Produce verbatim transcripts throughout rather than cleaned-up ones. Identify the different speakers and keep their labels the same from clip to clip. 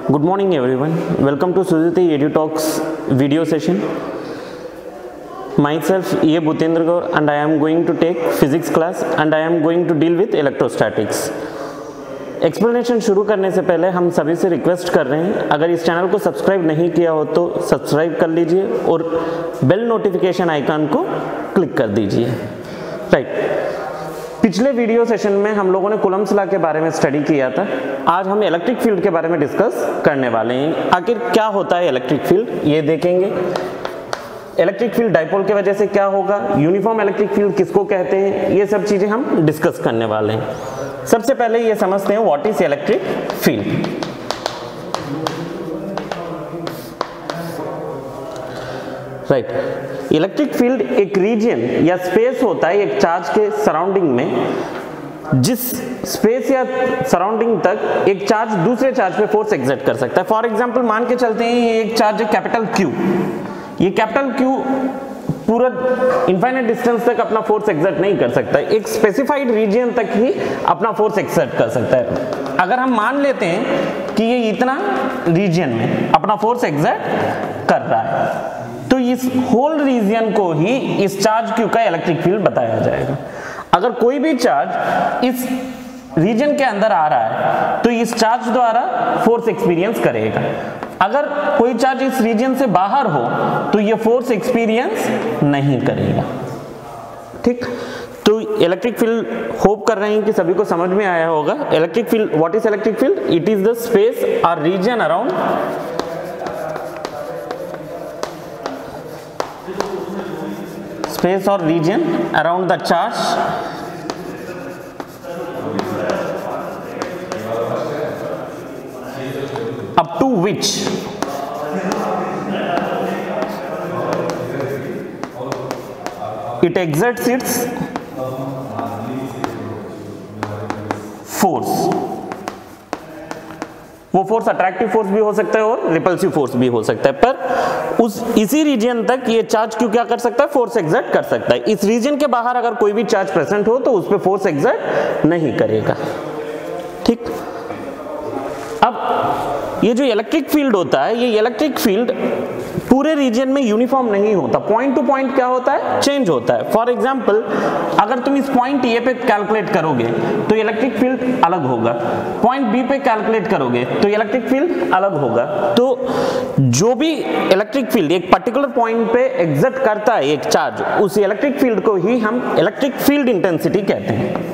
Speaker 1: Good morning everyone. Welcome to Sujati EduTalks video session. Myself E. Bhootendra Gaur and I am going to take physics class and I am going to deal with electrostatics. Explanation शुरू करने से पहले हम सभी से request कर रहे हैं, अगर इस चैनल को सब्सक्राइब नहीं किया हो तो सब्सक्राइब कर लीजिए और बेल नोटिफिकेशन आइकन को क्लिक कर दीजिए. राइट, पिछले वीडियो सेशन में हम लोगों ने कूलम्ब्स लॉ के बारे में स्टडी किया था. आज हम इलेक्ट्रिक फील्ड के बारे में डिस्कस करने वाले हैं. आखिर क्या होता है इलेक्ट्रिक फील्ड ये देखेंगे. इलेक्ट्रिक फील्ड डाइपोल की वजह से क्या होगा, यूनिफॉर्म इलेक्ट्रिक फील्ड किसको कहते हैं, ये सब चीजें हम डिस्कस करने वाले हैं. सबसे पहले ये समझते हैं what is electric field. Right, electric field एक रीजन या स्पेस होता है एक चार्ज के सराउंडिंग में, जिस स्पेस या सराउंडिंग तक एक चार्ज दूसरे चार्ज पे फोर्स एक्सर्ट कर सकता है. फॉर एग्जांपल मान के चलते हैं ये एक चार्ज है कैपिटल क्यू. ये कैपिटल क्यू पूरा इनफाइनाइट डिस्टेंस तक अपना फोर्स एक्सर्ट नहीं कर सकता है, एक स्पेसिफाइड रीजन तक ही अपना फोर्स एक्सर्ट कर सकता है. अगर हम मान लेते हैं कि ये इतना रीजन में अपना फोर्स एक्सर्ट कर रहा है तो इस होल रीजन को ही इस चार्ज क्यू का इलेक्ट्रिक फील्ड बताया जाएगा. अगर कोई भी चार्ज इस रीजन के अंदर आ रहा है तो इस चार्ज द्वारा फोर्स एक्सपीरियंस करेगा. अगर कोई चार्ज इस रीजन से बाहर हो तो ये फोर्स एक्सपीरियंस नहीं करेगा. ठीक, तो इलेक्ट्रिक फील्ड होप कर रहे हैं कि सभी को समझ में आया होगा. Electric field, what is electric field? It is the space और region around space or region around the charge up to which it exerts its force. वो फोर्स अट्रैक्टिव फोर्स भी हो सकता है और रिपल्सिव फोर्स भी हो सकता है, पर उस इसी रीजन तक ये चार्ज क्यों क्या कर सकता है, फोर्स एक्सर्ट कर सकता है. इस रीजन के बाहर अगर कोई भी चार्ज प्रेजेंट हो तो उस पर फोर्स एक्सर्ट नहीं करेगा. ठीक, अब ये जो इलेक्ट्रिक फील्ड होता है, ये इलेक्ट्रिक फील्ड पूरे रीजन में यूनिफॉर्म नहीं होता. पॉइंट टू पॉइंट क्या होता है, चेंज होता है. फॉर एग्जांपल अगर तुम इस पॉइंट ए पे कैलकुलेट करोगे तो इलेक्ट्रिक फील्ड अलग होगा, पॉइंट बी पे कैलकुलेट करोगे तो इलेक्ट्रिक फील्ड अलग होगा. तो जो भी इलेक्ट्रिक फील्ड एक पर्टिकुलर पॉइंट पे एक्सर्ट करता है एक चार्ज, उस इलेक्ट्रिक फील्ड को ही हम इलेक्ट्रिक फील्ड इंटेंसिटी कहते हैं.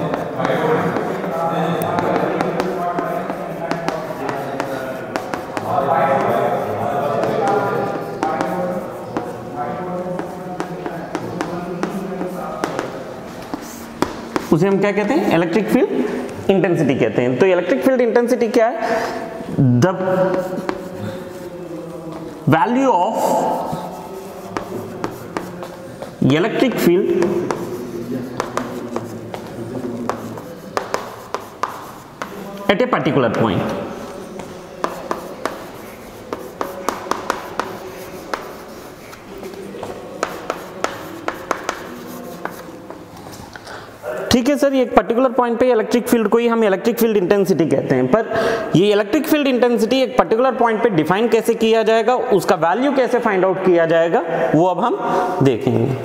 Speaker 1: उसे हम क्या कहते हैं, इलेक्ट्रिक फील्ड इंटेंसिटी कहते हैं. तो इलेक्ट्रिक फील्ड इंटेंसिटी क्या है, the value of electric field at a particular point. ठीक है सर, ये एक पर्टिकुलर पॉइंट पे इलेक्ट्रिक फील्ड को ही हम इलेक्ट्रिक फील्ड इंटेंसिटी कहते हैं, पर ये इलेक्ट्रिक फील्ड इंटेंसिटी एक पर्टिकुलर पॉइंट पे डिफाइन कैसे किया जाएगा, उसका वैल्यू कैसे फाइंड आउट किया जाएगा, वो अब हम देखेंगे.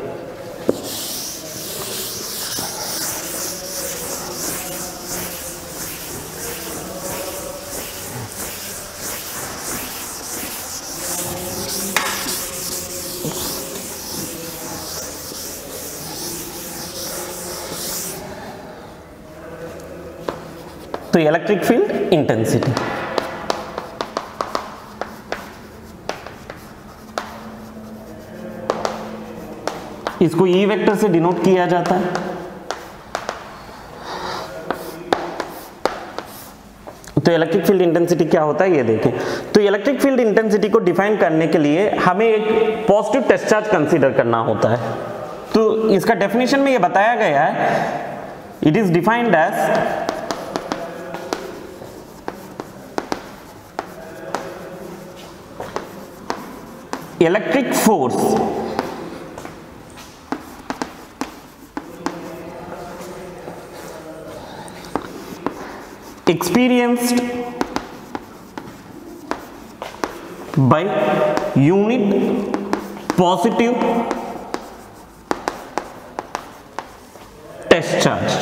Speaker 1: तो इलेक्ट्रिक फील्ड इंटेंसिटी, इसको ई वेक्टर से डिनोट किया जाता है. तो इलेक्ट्रिक फील्ड इंटेंसिटी क्या होता है ये देखें. तो इलेक्ट्रिक फील्ड इंटेंसिटी को डिफाइन करने के लिए हमें एक पॉजिटिव टेस्ट चार्ज कंसीडर करना होता है. तो इसका डेफिनेशन में ये बताया गया है, it is defined as electric force experienced by unit positive test charge।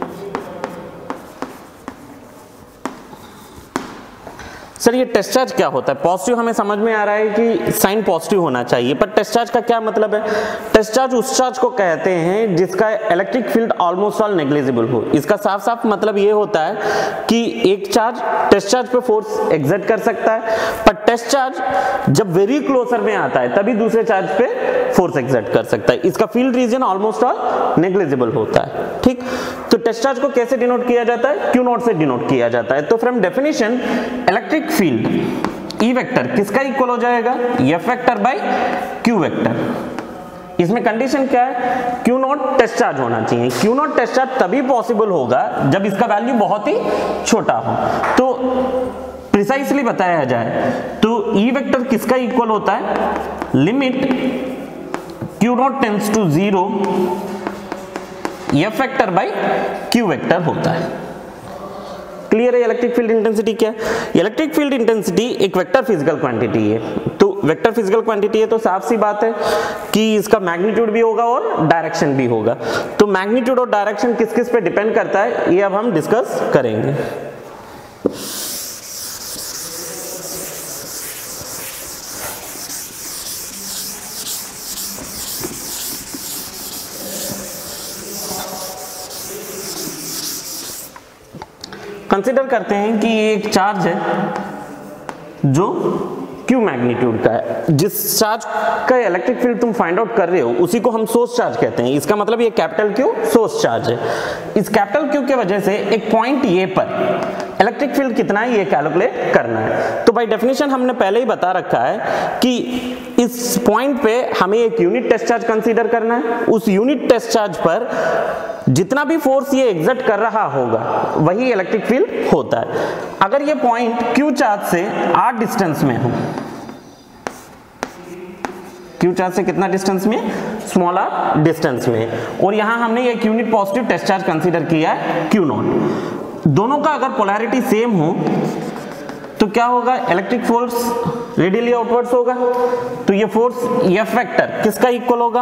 Speaker 1: Sir ये टेस्ट चार्ज क्या होता है? पॉजिटिव हमें समझ में आ रहा है कि साइन पॉजिटिव होना चाहिए, पर टेस्ट चार्ज का क्या मतलब है? टेस्ट चार्ज उस चार्ज को कहते हैं जिसका electric field almost all negligible हो। इसका साफ साफ मतलब ये होता है कि एक चार्ज टेस्ट चार्ज पे फोर्स एग्जर्ट कर सकता है, पर टेस्ट चार्ज जब वेरी क्लोजर में आता है तभी दूसरे चार्ज पे फोर्स एग्जर्ट कर सकता है। इसका field region almost all negligible होता है। ठीक, तो टेस्ट चार्ज को कैसे डिनोट किया जाता है? क्यू नॉट से डिनोट किया जाता है। तो from definition electric field E vector किसका इक्वल हो जाएगा? F vector by Q vector. इसमें कंडीशन क्या है? Q नॉट टेस्ट चार्ज होना चाहिए। Q नॉट टेस्ट चार्ज तभी पॉसिबल होगा जब इसका वैल्यू बहुत ही छोटा हो। तो प्रिसाइसली बताया जाए तो E वेक्टर किसका इक्वल होता है? Limit Q naught tends to zero F vector by Q vector होता है। क्लियर है? इलेक्ट्रिक फील्ड इंटेंसिटी क्या है? इलेक्ट्रिक फील्ड इंटेंसिटी एक वेक्टर फिजिकल क्वांटिटी है। तो वेक्टर फिजिकल क्वांटिटी है तो साफ सी बात है कि इसका मैग्नीट्यूड भी होगा और डायरेक्शन भी होगा। तो मैग्नीट्यूड और डायरेक्शन किस किस पे डिपेंड करता है ये अब हम डिस्कस करेंगे। कंसीडर करते हैं कि ये एक चार्ज है जो Q मैग्नीट्यूड का है। जिस चार्ज का इलेक्ट्रिक फील्ड तुम फाइंड आउट कर रहे हो उसी को हम सोर्स चार्ज कहते हैं। इसका मतलब ये कैपिटल Q सोर्स चार्ज है। इस कैपिटल Q के वजह से एक पॉइंट ये पर इलेक्ट्रिक फील्ड कितना है ये कैलकुलेट करना है। तो बाय डेफिनेशन हमने पहले ही बता रखा है कि इस पॉइंट पे हमें एक यूनिट टेस्ट चार्ज कंसीडर करना है। उस यूनिट टेस्ट चार्ज पर जितना भी फोर्स ये एग्जर्ट कर रहा होगा वही इलेक्ट्रिक फील्ड होता है। अगर ये पॉइंट Q चार्ज से r डिस्टेंस में हो, Q चार्ज से कितना डिस्टेंस में? स्मॉल r डिस्टेंस में, और यहां हमने एक unit positive test charge consider किया है Q नॉट। दोनों का अगर पोलैरिटी सेम हो तो क्या होगा? इलेक्ट्रिक फोर्स रेडियली आउटवर्ड्स होगा। तो ये फोर्स F वेक्टर किसका इक्वल होगा?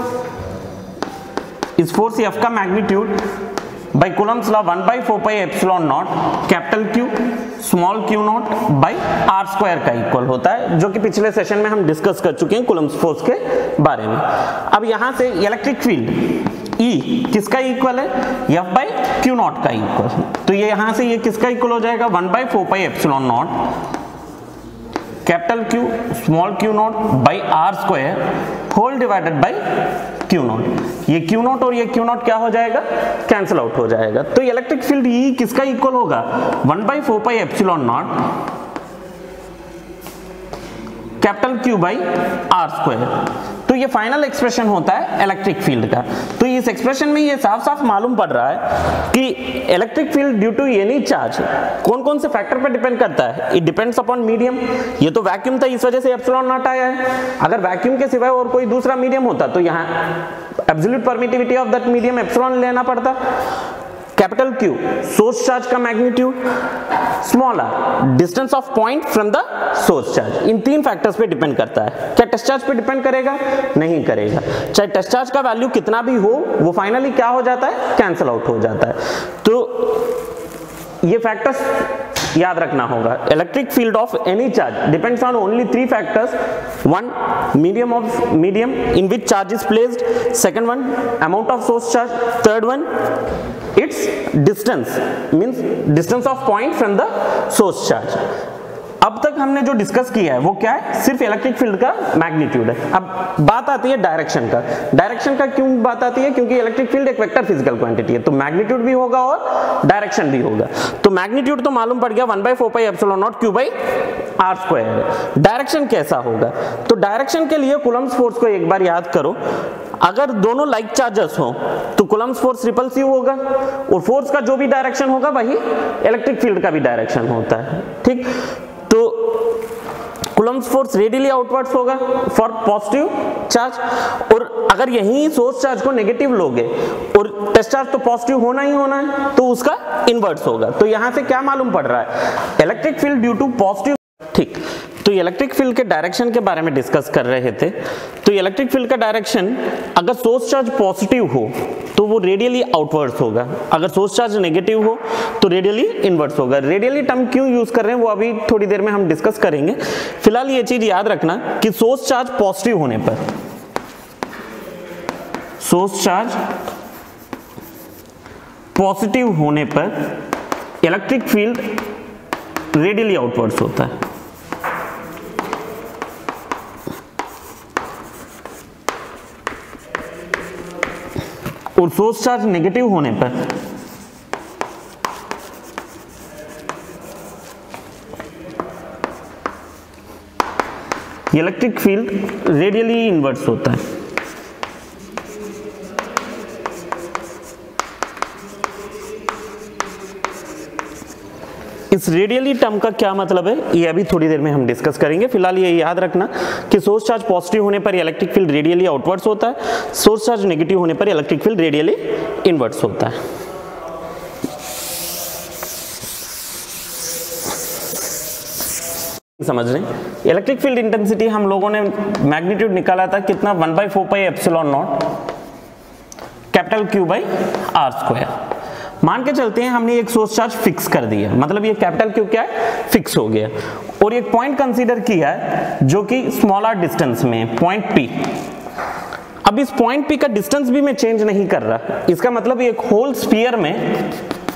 Speaker 1: इस फोर्स F का magnitude by Coulomb's law one by four pi epsilon naught capital Q small q naught by R square का इक्वल होता है, जो कि पिछले सेशन में हम डिस्कस कर चुके हैं कूलम्स फोर्स के बारे में। अब यहां से इलेक्ट्रिक फील्ड E किसका इक्वल है? F बाई Q नॉट का इक्वल। तो ये यहां से ये किसका इक्वल हो जाएगा? One by four pi epsilon naught capital Q small q naught by R square whole divided by Q naught. ये Q नॉट और ये Q नॉट क्या हो जाएगा? कैंसिल आउट हो जाएगा। तो इलेक्ट्रिक फील्ड E किसका इक्वल होगा? One by four pi epsilon naught capital Q by R square. तो ये फाइनल एक्सप्रेशन होता है इलेक्ट्रिक फील्ड का। तो इस एक्सप्रेशन में ये साफ साफ मालूम पड़ रहा है कि electric field due to any charge कौन कौन से फैक्टर पर डिपेंड करता है? It depends upon medium. ये तो वैक्यूम था, इस वजह से एप्सिलॉन नॉट आया है। अगर वैक्यूम के सिवाय और कोई दूसरा मीडियम होता तो यहाँ absolute permittivity of that medium epsilon लेना पड़ता। कैपिटल Q सोर्स चार्ज का magnitude, small r distance of point from the source charge. इन तीन फैक्टर्स पे डिपेंड करता है। क्या टेस्ट चार्ज पे डिपेंड करेगा? नहीं करेगा। चाहे टेस्ट चार्ज का वैल्यू कितना भी हो वो फाइनली क्या हो जाता है? कैंसिल आउट हो जाता है। तो ये फैक्टर्स याद रखना होगा। Electric field of any charge depends on only three factors. One, medium of medium in which charge is placed. Second one, amount of source charge. Third one, its distance means distance of point from the source charge। अब तक हमने जो discuss किया है वो क्या है? सिर्फ इलेक्ट्रिक फील्ड का मैग्नीट्यूड है। अब बात आती है डायरेक्शन का। डायरेक्शन का क्यों बात आती है? क्योंकि इलेक्ट्रिक फील्ड एक वेक्टर फिजिकल क्वांटिटी है, तो मैग्नीट्यूड भी होगा और डायरेक्शन भी होगा। तो मैग्नीट्यूड तो मालूम पड़ गया one by four pi epsilon naught Q by R square है। डायरेक्शन कैसा होगा? तो डायरेक्शन के लिए कूलम्स फोर्स को एक बार याद करो। अगर दोनों लाइक चार्जेस हो तो कूलम्स फोर्स रिपल्सिव होगा, और फोर्स का जो भी डायरेक्शन होगा वही इलेक्ट्रिक फील्ड का भी डायरेक्शन होता है। ठीक, तो कूलम्स फोर्स रेडियली आउटवर्ड्स होगा फॉर पॉजिटिव चार्ज, और अगर यही सोर्स चार्ज को नेगेटिव लोगे और टेस्ट चार्ज तो पॉजिटिव होना ही होना है तो उसका इनवर्स होगा। तो यहां से क्या मालूम पड़ रहा है? Electric field due to positive. ठीक, तो इलेक्ट्रिक फील्ड के डायरेक्शन के बारे में डिस्कस कर रहे थे। तो इलेक्ट्रिक फील्ड का डायरेक्शन अगर सोर्स चार्ज पॉजिटिव हो तो वो रेडियली आउटवर्ड्स होगा, अगर सोर्स चार्ज नेगेटिव हो तो रेडियली इनवर्ड्स होगा। रेडियली टर्म क्यों यूज कर रहे हैं वो अभी थोड़ी देर में हम डिस्कस करेंगे। फिलहाल ये चीज याद रखना कि सोर्स चार्ज पॉजिटिव होने पर सोर्स चार्ज पॉजिटिव होने पर इलेक्ट्रिक फील्ड रेडियली आउटवर्ड्स होता है। और सोर्स चार्ज नेगेटिव होने पर इलेक्ट्रिक फील्ड रेडियली इनवर्स होता है। इस रेडियली टर्म का क्या मतलब है ये अभी थोड़ी देर में हम डिस्कस करेंगे। फिलहाल ये याद रखना कि सोर्स चार्ज पॉजिटिव होने पर इलेक्ट्रिक फील्ड रेडियली आउटवर्ड्स होता है, सोर्स चार्ज नेगेटिव होने पर इलेक्ट्रिक फील्ड रेडियली इनवर्स होता है। समझ रहे हैं? इलेक्ट्रिक फील्ड इंटेंसिटी हम लोगों ने मैग्नीट्यूड निकाला था कितना, one by four pi epsilon naught capital Q by R square. मान के चलते हैं हमने एक सोर्स चार्ज फिक्स कर दिया, मतलब ये कैपिटल क्यू क्या है, फिक्स हो गया। और एक पॉइंट कंसीडर किया है जो कि स्मॉल आर डिस्टेंस में, पॉइंट पी। अब इस पॉइंट पी का डिस्टेंस भी मैं चेंज नहीं कर रहा, इसका मतलब एक होल स्फीयर में,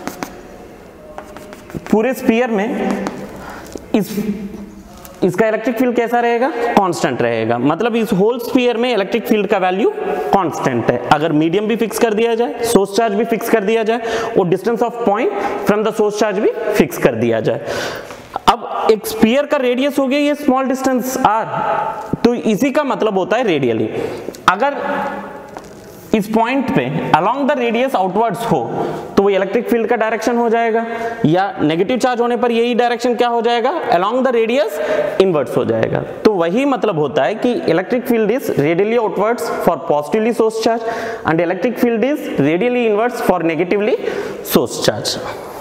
Speaker 1: पूरे स्फीयर में इस इसका इलेक्ट्रिक फील्ड कैसा रहेगा, कांस्टेंट रहेगा। मतलब इस होल स्फीयर में इलेक्ट्रिक फील्ड का वैल्यू कांस्टेंट है। अगर मीडियम भी फिक्स कर दिया जाए, सोर्स चार्ज भी फिक्स कर दिया जाए और distance of point from the source charge भी फिक्स कर दिया जाए। अब एक स्फीयर का रेडियस हो गया ये स्मॉल डिस्टेंस आर, तो इसी का मतलब होता है रेडियली। अगर इस पॉइंट पे अलोंग द रेडियस आउटवर्ड्स हो तो वो इलेक्ट्रिक फील्ड का डायरेक्शन हो जाएगा, या नेगेटिव चार्ज होने पर यही डायरेक्शन क्या हो जाएगा, अलोंग द रेडियस इनवर्ट्स हो जाएगा। तो वही मतलब होता है कि electric field is radially outwards for positively source charge and electric field is radially inverts for negatively source charge.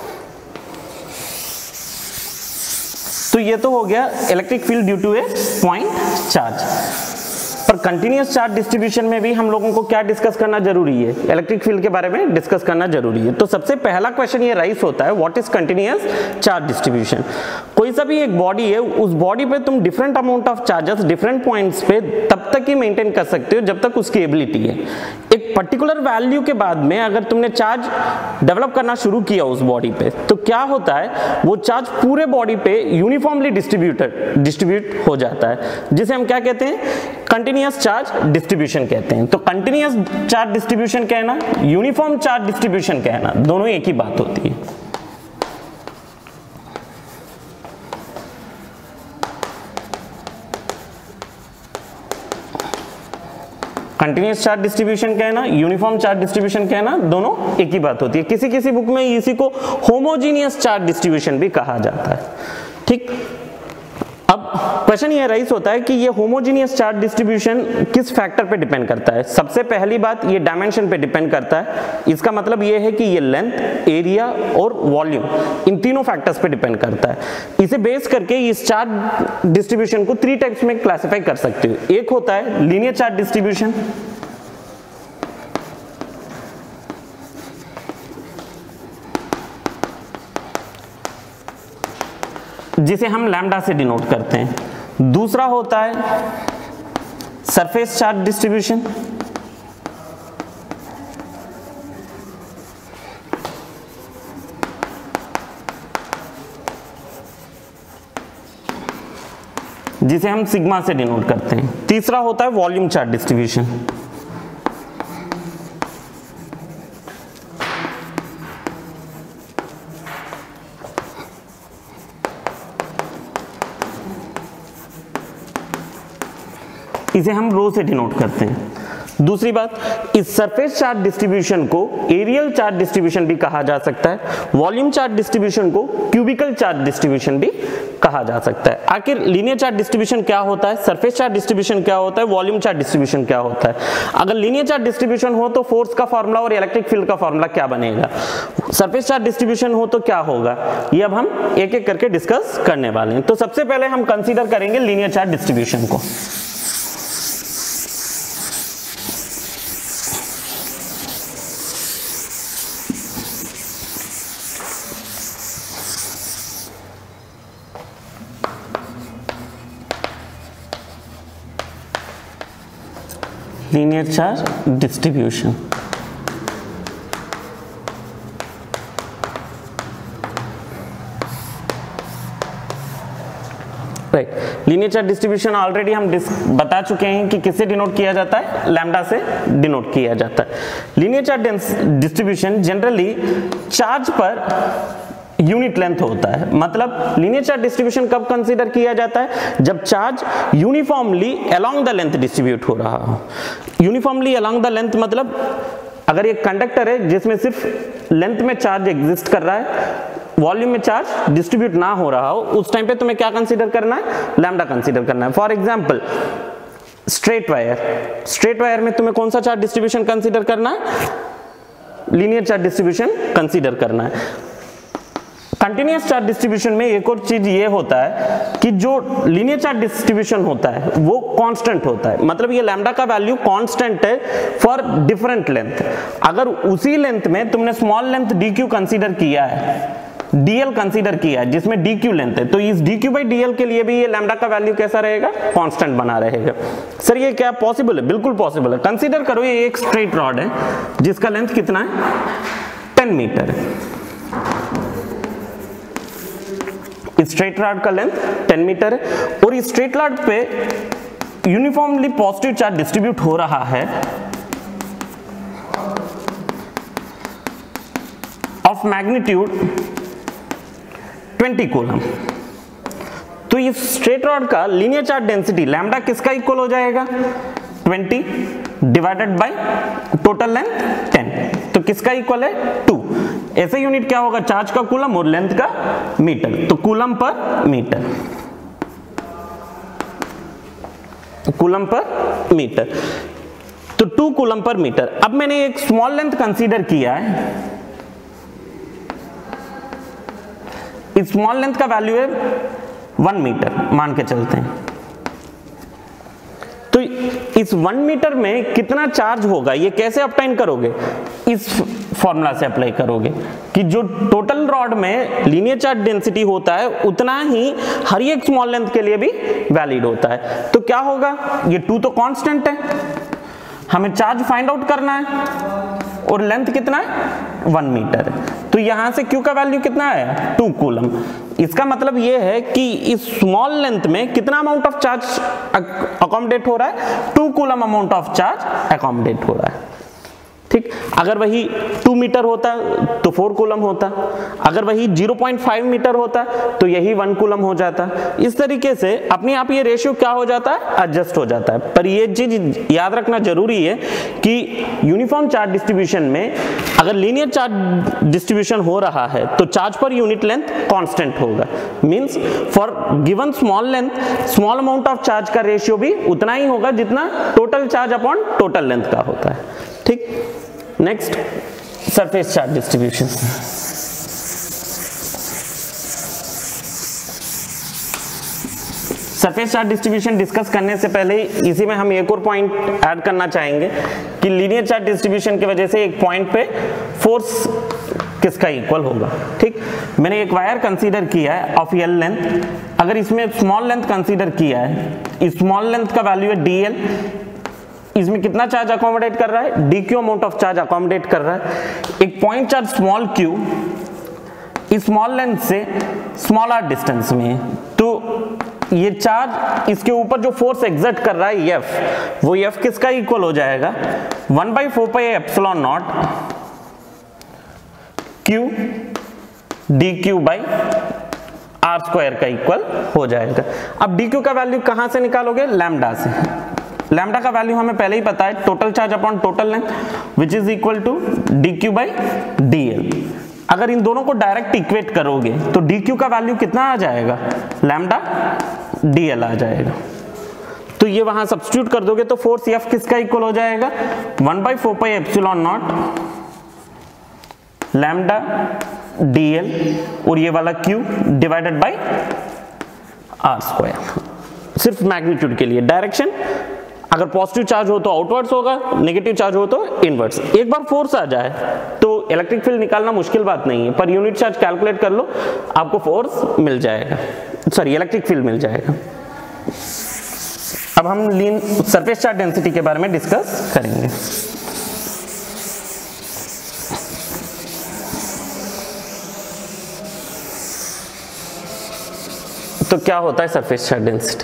Speaker 1: तो ये तो हो गया electric field due to a point charge. पर कंटिन्यूअस चार्ज डिस्ट्रीब्यूशन में भी हम लोगों को क्या डिस्कस करना जरूरी है, इलेक्ट्रिक फील्ड के बारे में डिस्कस करना जरूरी है। तो सबसे पहला क्वेश्चन ये राइज होता है, what is continuous charge distribution. कोई सा भी एक बॉडी है, उस बॉडी पे तुम different amount of charges different points पे तब तक ही मेंटेन कर सकते हो जब तक उसकी एबिलिटी है। एक पर्टिकुलर वैल्यू के बाद में अगर तुमने चार्ज डेवलप करना शुरू किया उस बॉडी पे, तो क्या होता है, वो चार्ज पूरे बॉडी पे यूनिफॉर्मली डिस्ट्रीब्यूटेड डिस्ट्रीब्यूट हो जाता है, जिसे हम क्या कहते हैं, कंटिन्यूअस चार्ज डिस्ट्रीब्यूशन कहते हैं। तो कंटिन्यूअस चार्ज डिस्ट्रीब्यूशन कहना, यूनिफॉर्म चार्ज डिस्ट्रीब्यूशन कहना, दोनों एक ही बात होती है। कंटिन्यूअस चार्ज डिस्ट्रीब्यूशन कहना, यूनिफॉर्म चार्ज डिस्ट्रीब्यूशन कहना, दोनों एक ही बात होती है। किसी किसी बुक में इसी को होमोजीनियस चार्ज डिस्ट्रीब्यूशन भी कहा जाता है। ठीक, अब क्वेश्चन ये राइज होता है कि ये होमोजीनियस चार्ज डिस्ट्रीब्यूशन किस फैक्टर पे डिपेंड करता है। सबसे पहली बात, ये डायमेंशन पे डिपेंड करता है। इसका मतलब ये है कि ये लेंथ, एरिया और वॉल्यूम, इन तीनों फैक्टर्स पे डिपेंड करता है। इसे बेस करके इस चार्ज डिस्ट्रीब्यूशन को थ्री टाइप्स में क्लासिफाई कर सकते हो। एक होता है लीनियर चार्ज डिस्ट्रीब्यूशन, जिसे हम लैम्डा से डिनोट करते हैं। दूसरा होता है सरफेस चार्ज डिस्ट्रीब्यूशन, जिसे हम सिग्मा से डिनोट करते हैं। तीसरा होता है वॉल्यूम चार्ज डिस्ट्रीब्यूशन, इसे हम रो से डिनोट करते हैं। दूसरी बात, इस सरफेस चार्ज डिस्ट्रीब्यूशन को एरियल चार्ज डिस्ट्रीब्यूशन भी कहा जा सकता है, वॉल्यूम चार्ज डिस्ट्रीब्यूशन को क्यूबिकल चार्ज डिस्ट्रीब्यूशन भी कहा जा सकता है। आखिर लीनियर चार्ज डिस्ट्रीब्यूशन क्या होता है, सरफेस चार्ज डिस्ट्रीब्यूशन क्या होता है, वॉल्यूम चार्ज डिस्ट्रीब्यूशन क्या होता है? अगर लीनियर चार्ज डिस्ट्रीब्यूशन हो तो फोर्स का फॉर्मूला और इलेक्ट्रिक फील्ड का फॉर्मूला क्या बनेगा, सरफेस चार्ज डिस्ट्रीब्यूशन हो तो क्या होगा, ये अब हम एक एक करके डिस्कस करने वाले हैं। तो सबसे पहले हम कंसीडर करेंगे लीनियर चार्ज डिस्ट्रीब्यूशन को। Linear charge distribution, right. Linear charge distribution already हम बता चुके हैं कि किससे डिनोट किया जाता है, लैम्डा से डिनोट किया जाता है। Linear charge distribution generally charge per unit length होता है। मतलब लीनियर चार्ज डिस्ट्रीब्यूशन कब कंसीडर किया जाता है, जब charge uniformly along the length distribute हो रहा हो। यूनिफॉर्मली अलोंग द लेंथ मतलब अगर एक कंडक्टर है जिसमें सिर्फ लेंथ में चार्ज एग्जिस्ट कर रहा है, वॉल्यूम में चार्ज डिस्ट्रीब्यूट ना हो रहा हो, उस टाइम पे तुम्हें क्या कंसीडर करना है, लैम्डा कंसीडर करना है। For example straight wire, straight wire में तुम्हें कौन सा चार्ज डिस्ट्रीब्यूशन कंसीडर करना है, लीनियर चार्ज डिस्ट्रीब्यूशन कंसीडर करना है। कंटिन्यूअस चार्ज डिस्ट्रीब्यूशन में एक और चीज ये होता है कि जो लीनियर चार्ज डिस्ट्रीब्यूशन होता है वो कांस्टेंट होता है। मतलब ये लैम्डा का वैल्यू कांस्टेंट है फॉर डिफरेंट लेंथ। अगर उसी लेंथ में तुमने small length D Q consider किया है, डीएल कंसीडर किया है जिसमें डी क्यू लेंथ है, तो इस डी क्यू बाई डीएल के लिए भी ये लैम्डा का वैल्यू कैसा रहेगा, कांस्टेंट बना रहेगा। सर ये क्या पॉसिबल है? बिल्कुल पॉसिबल है। कंसीडर करो ये एक स्ट्रेट रॉड है जिसका लेंथ कितना है, टेन मीटर है। इस स्ट्रेट रॉड का लेंथ टेन मीटर है और इस स्ट्रेट रॉड पे यूनिफॉर्मली पॉजिटिव चार्ज डिस्ट्रीब्यूट हो रहा है ऑफ मैग्नीट्यूड ट्वेंटी कूलम। तो इस स्ट्रेट रॉड का लीनियर चार्ज डेंसिटी लैम्डा किसका इक्वल हो जाएगा, twenty divided by total length ten, तो किसका इक्वल है, टू। ऐसे यूनिट क्या होगा, चार्ज का कूलम और लेंथ का मीटर, तो coulomb per metre, coulomb per metre, तो टू कूलम पर मीटर। अब मैंने एक स्मॉल लेंथ कंसीडर किया है, इस स्मॉल लेंथ का वैल्यू है वन मीटर मान के चलते हैं। तो इस वन मीटर में कितना चार्ज होगा ये कैसे ऑब्टेन करोगे, इस फॉर्मूला से अप्लाई करोगे कि जो टोटल रॉड में लीनियर चार्ज डेंसिटी होता है उतना ही हर एक स्मॉल लेंथ के लिए भी वैलिड होता है। तो क्या होगा, ये टू तो कांस्टेंट है, हमें चार्ज फाइंड आउट करना है और लेंथ कितना है, वन मीटर है। तो यहां से क्यू का वैल्यू कितना है, टू कूलम। इसका मतलब ये है कि इस स्मॉल लेंथ में कितना अमाउंट ऑफ चार्ज अकोमोडेट हो रहा है, two coulomb amount of charge accommodate हो रहा है। ठीक, अगर वही टू मीटर होता तो फोर कूलम होता, अगर वही ज़ीरो पॉइंट फाइव मीटर होता तो यही वन कूलम हो जाता। इस तरीके से अपने आप ये रेशियो क्या हो जाता है, एडजस्ट हो जाता है। पर ये चीज याद रखना जरूरी है कि यूनिफॉर्म चार्ज डिस्ट्रीब्यूशन में अगर लीनियर चार्ज डिस्ट्रीब्यूशन हो रहा है तो charge per unit length constant होगा। Means for given small length small amount of charge का रेशियो भी उतना ही होगा जितना total charge upon total length का होता है। ठीक, next surface charge distribution. Surface charge distribution discuss करने से पहले इसी में हम एक और पॉइंट ऐड करना चाहेंगे कि लीनियर चार्ज डिस्ट्रीब्यूशन की वजह से एक पॉइंट पे फोर्स किसका इक्वल होगा। ठीक, मैंने एक वायर कंसीडर किया है ऑफ एल लेंथ, अगर इसमें स्मॉल लेंथ कंसीडर किया है, इस स्मॉल लेंथ का वैल्यू है डी एल, इसमें कितना चार्ज अकोमोडेट कर रहा है, D Q amount of charge accommodate कर रहा है। एक पॉइंट चार्ज स्मॉल क्यू इस स्मॉल लेंथ से स्मॉल आर डिस्टेंस में है, तो ये चार्ज इसके ऊपर जो फोर्स एग्जर्ट कर रहा है एफ, वो एफ किसका इक्वल हो जाएगा, one by four pi epsilon naught Q D Q by R square का इक्वल हो जाएगा। अब डी क्यू का वैल्यू कहां से निकालोगे, लैम्डा से। लैम्डा का वैल्यू हमें पहले ही पता है, total charge upon total length which is equal to D Q by D L. अगर इन दोनों को डायरेक्ट इक्वेट करोगे तो डी क्यू का वैल्यू कितना आ जाएगा, लैम्डा डी एल आ जाएगा। तो ये वहां सब्स्टिट्यूट कर दोगे तो फोर्स एफ किसका इक्वल हो जाएगा, one by four pi epsilon naught lambda D L और ये वाला Q divided by R square. सिर्फ मैग्नीट्यूड के लिए, डायरेक्शन अगर पॉजिटिव चार्ज हो तो आउटवर्ड्स होगा, नेगेटिव चार्ज हो तो इनवर्ड्स। एक बार फोर्स आ जाए तो इलेक्ट्रिक फील्ड निकालना मुश्किल बात नहीं है, पर यूनिट चार्ज कैलकुलेट कर लो आपको फोर्स मिल जाएगा, सॉरी इलेक्ट्रिक फील्ड मिल जाएगा। अब हम लीन सरफेस चार्ज डेंसिटी के बारे में डिस्कस करेंगे। तो क्या होता है surface charge density?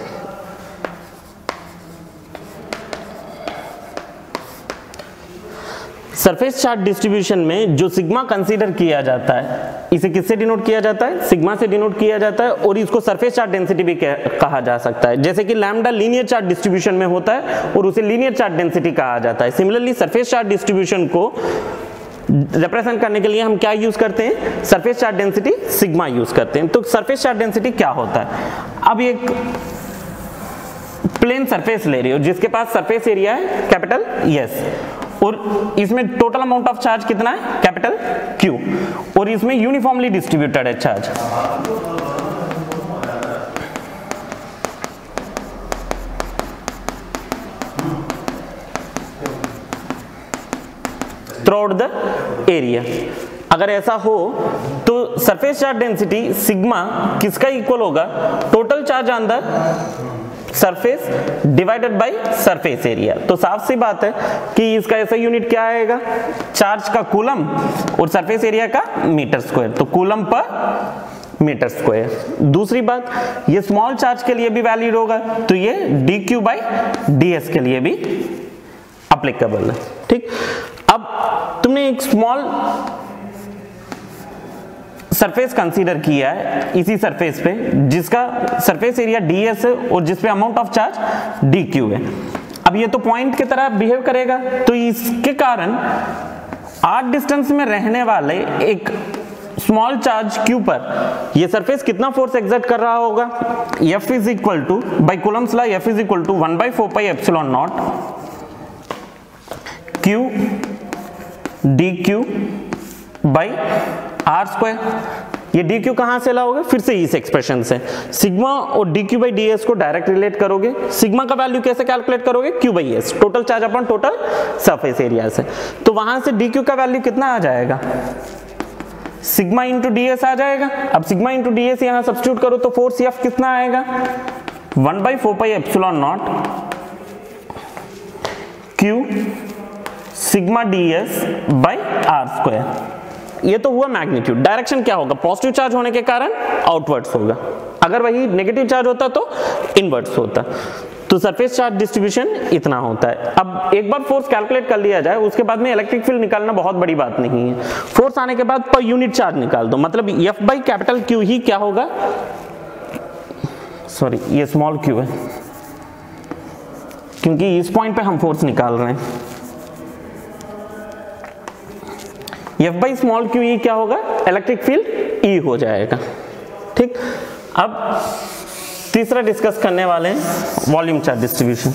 Speaker 1: Surface charge distribution में जो सिग्मा कंसीडर किया जाता है, इसे किससे डिनोट किया जाता है, सिग्मा से डिनोट किया जाता है, और इसको सरफेस चार्ज डेंसिटी भी कहा जा सकता है। जैसे कि लैम्डा लीनियर चार्ज डिस्ट्रीब्यूशन में होता है और उसे लीनियर चार्ज डेंसिटी कहा जाता है। सिमिलरली सरफेस चार्ज डिस्ट्रीब्यूशन को रिप्रेजेंट करने के लिए हम क्या यूज करते हैं, surface charge density sigma use करते हैं। तो सरफेस चार्ज डेंसिटी क्या होता है, अब एक प्लेन सरफेस ले रही हो जिसके पास सरफेस एरिया है कैपिटल एस, और इसमें टोटल अमाउंट ऑफ चार्ज कितना है, कैपिटल क्यू, और इसमें यूनिफॉर्मली डिस्ट्रीब्यूटेड है चार्ज। Throughout the area. अगर ऐसा हो तो सरफेस चार्ज डेंसिटी सिग्मा किसका इक्वल होगा, total charge on the surface divided by surface area. तो साफ सी बात है कि इसका ऐसा यूनिट क्या आएगा, चार्ज का कूलम और सरफेस एरिया का मीटर स्क्वायर, तो कूलम पर मीटर स्क्वायर। दूसरी बात, ये स्मॉल चार्ज के लिए भी वैलिड होगा, तो ये D Q by D S के लिए भी अप्लीकेबल है। ठीक, अब तुमने एक स्मॉल सरफेस कंसीडर किया है इसी सरफेस पे जिसका सरफेस एरिया ds है और जिस पे अमाउंट ऑफ चार्ज dq है। अब ये तो पॉइंट की तरह बिहेव करेगा, तो इसके कारण आर डिस्टेंस में रहने वाले एक स्मॉल चार्ज q पर ये सरफेस कितना फोर्स एक्सर्ट कर रहा होगा, F is equal to by coulomb's law F is equal to one by four pi epsilon naught q dq by R square. ये डी क्यू कहां से लाओगे, फिर से इस एक्सप्रेशन से सिग्मा और D Q by D S को डायरेक्ट रिलेट करोगे। सिग्मा का वैल्यू कैसे कैलकुलेट करोगे, Q by S, total charge upon total surface area से। तो वहां से डी क्यू का वैल्यू कितना आ जाएगा, सिग्मा इंटू डी एस आ जाएगा। अब सिग्मा इंटू डी एस यहां सब्स्टिट्यूट करो तो फोर्स एफ कितना आएगा, one by four pi epsilon naught Q sigma D S by R square. ये तो हुआ मैग्नीट्यूड। डायरेक्शन क्या होगा, पॉजिटिव चार्ज होने के कारण आउटवर्ड्स होगा, अगर वही नेगेटिव चार्ज होता तो इनवर्ड्स होता। तो सरफेस चार्ज डिस्ट्रीब्यूशन इतना होता है। अब एक बार फोर्स कैलकुलेट कर लिया जाए, उसके बाद में इलेक्ट्रिक फील्ड निकालना बहुत बड़ी बात नहीं है। फोर्स आने के बाद पर यूनिट चार्ज निकाल दो, मतलब एफ बाई कैपिटल क्यू ही क्या होगा, सॉरी ये स्मॉल क्यू है क्योंकि इस पॉइंट पे हम फोर्स निकाल रहे हैं। F by small Q E क्या होगा, इलेक्ट्रिक फील्ड E हो जाएगा। ठीक, अब तीसरा डिस्कस करने वाले हैं volume charge distribution.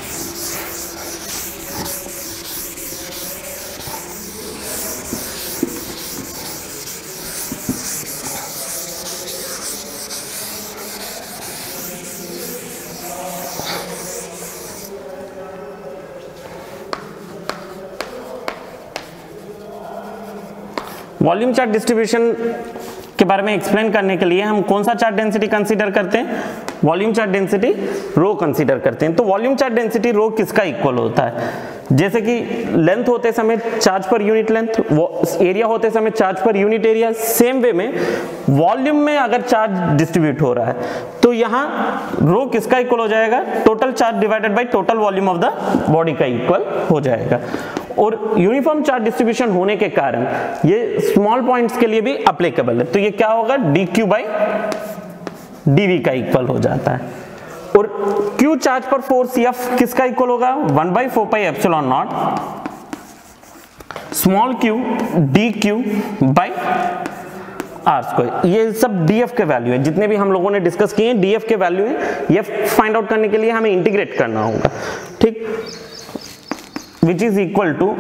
Speaker 1: Volume charge distribution के बारे में एक्सप्लेन करने के लिए हम कौन सा चार्ज डेंसिटी कंसीडर करते हैं, volume charge density rho consider करते हैं। तो वॉल्यूम चार्ज डेंसिटी रो किसका इक्वल होता है, जैसे कि लेंथ होते समय charge per unit length, area होते समय charge per unit area, same way में वॉल्यूम में अगर चार्ज डिस्ट्रीब्यूट हो रहा है तो यहाँ रो किसका इक्वल हो जाएगा, total charge divided by total volume of the body का इक्वल हो जाएगा। और यूनिफॉर्म चार्ज डिस्ट्रीब्यूशन होने के कारण ये स्मॉल पॉइंट्स के लिए भी अप्लीकेबल है। तो ये क्या होगा, D Q by D V का इक्वल हो जाता है। और Q चार्ज पर फोर्स F किसका इक्वल होगा, one by four pi epsilon naught small q D Q by R square. ये सब df के वैल्यू है, जितने भी हम लोगों ने डिस्कस किए हैं df के वैल्यू है। ये फाइंड आउट करने के लिए हमें इंटीग्रेट करना होगा, ठीक, विच इज इक्वल टू,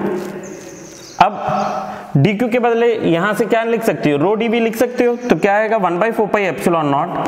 Speaker 1: अब dq के बदले यहां से क्या लिख सकते हो, रो dv लिख सकते हो, तो क्या आएगा one by four pi epsilon naught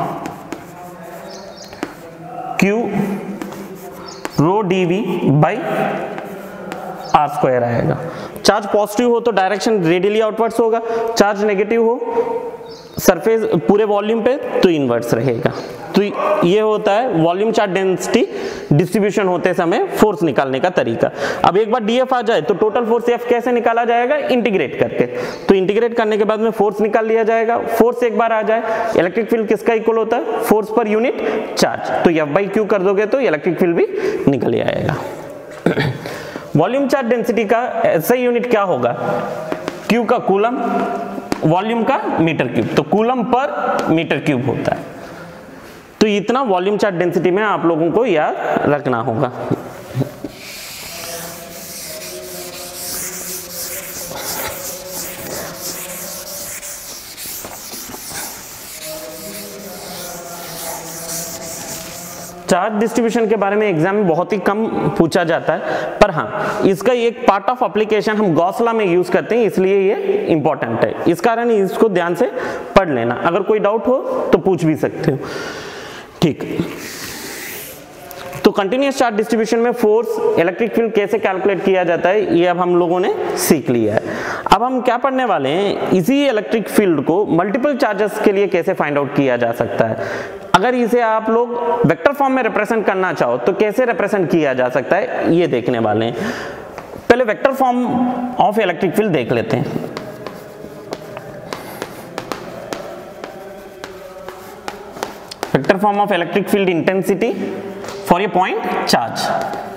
Speaker 1: q rho dv by R square आएगा। चार्ज पॉजिटिव हो तो डायरेक्शन रेडियली आउटवर्ड्स होगा, चार्ज नेगेटिव हो सरफेस पूरे वॉल्यूम पे तो इनवर्ट्स रहेगा। तो ये होता है वॉल्यूम चार्ज डेंसिटी डिस्ट्रीब्यूशन होते समय फोर्स निकालने का तरीका। अब एक बार डीएफ आ जाए तो टोटल फोर्स एफ कैसे निकाला जाएगा, इंटीग्रेट करके। तो इंटीग्रेट करने के बाद में फोर्स निकाल लिया जाएगा। फोर्स एक बार आ जाए, इलेक्ट्रिक फील्ड किसका इक्वल होता है, फोर्स पर यूनिट चार्ज, तो एफ बाई क्यू कर दोगे तो इलेक्ट्रिक फील्ड भी निकल आएगा। वॉल्यूम चार्ज डेंसिटी का ऐसा यूनिट क्या होगा, क्यू का कूलम, वॉल्यूम का मीटर क्यूब, तो कूलम पर मीटर क्यूब होता है। तो इतना वॉल्यूम चार्ज डेंसिटी में आप लोगों को याद रखना होगा। चार्ज डिस्ट्रीब्यूशन के बारे में एग्जाम में बहुत ही कम पूछा जाता है, पर हाँ इसका एक पार्ट ऑफ एप्लीकेशन हम गॉस लॉ में यूज करते हैं, इसलिए ये इंपॉर्टेंट है। इस कारण इसको ध्यान से पढ़ लेना, अगर कोई डाउट हो तो पूछ भी सकते हो, ठीक। तो कंटिन्यूअस चार्ज डिस्ट्रीब्यूशन में फोर्स, इलेक्ट्रिक फील्ड कैसे कैलकुलेट किया जाता है, ये अब हम लोगों ने सीख लिया है। अब हम क्या पढ़ने वाले हैं, इसी इलेक्ट्रिक फील्ड को मल्टीपल चार्जेस के लिए कैसे फाइंड आउट किया जा सकता है। अगर इसे आप लोग वेक्टर फॉर्म में रिप्रेजेंट करना चाहो तो कैसे रिप्रेजेंट किया जा सकता है, ये देखने वाले हैं। पहले vector form of electric field देख लेते हैं। Vector form of electric field intensity for a point charge.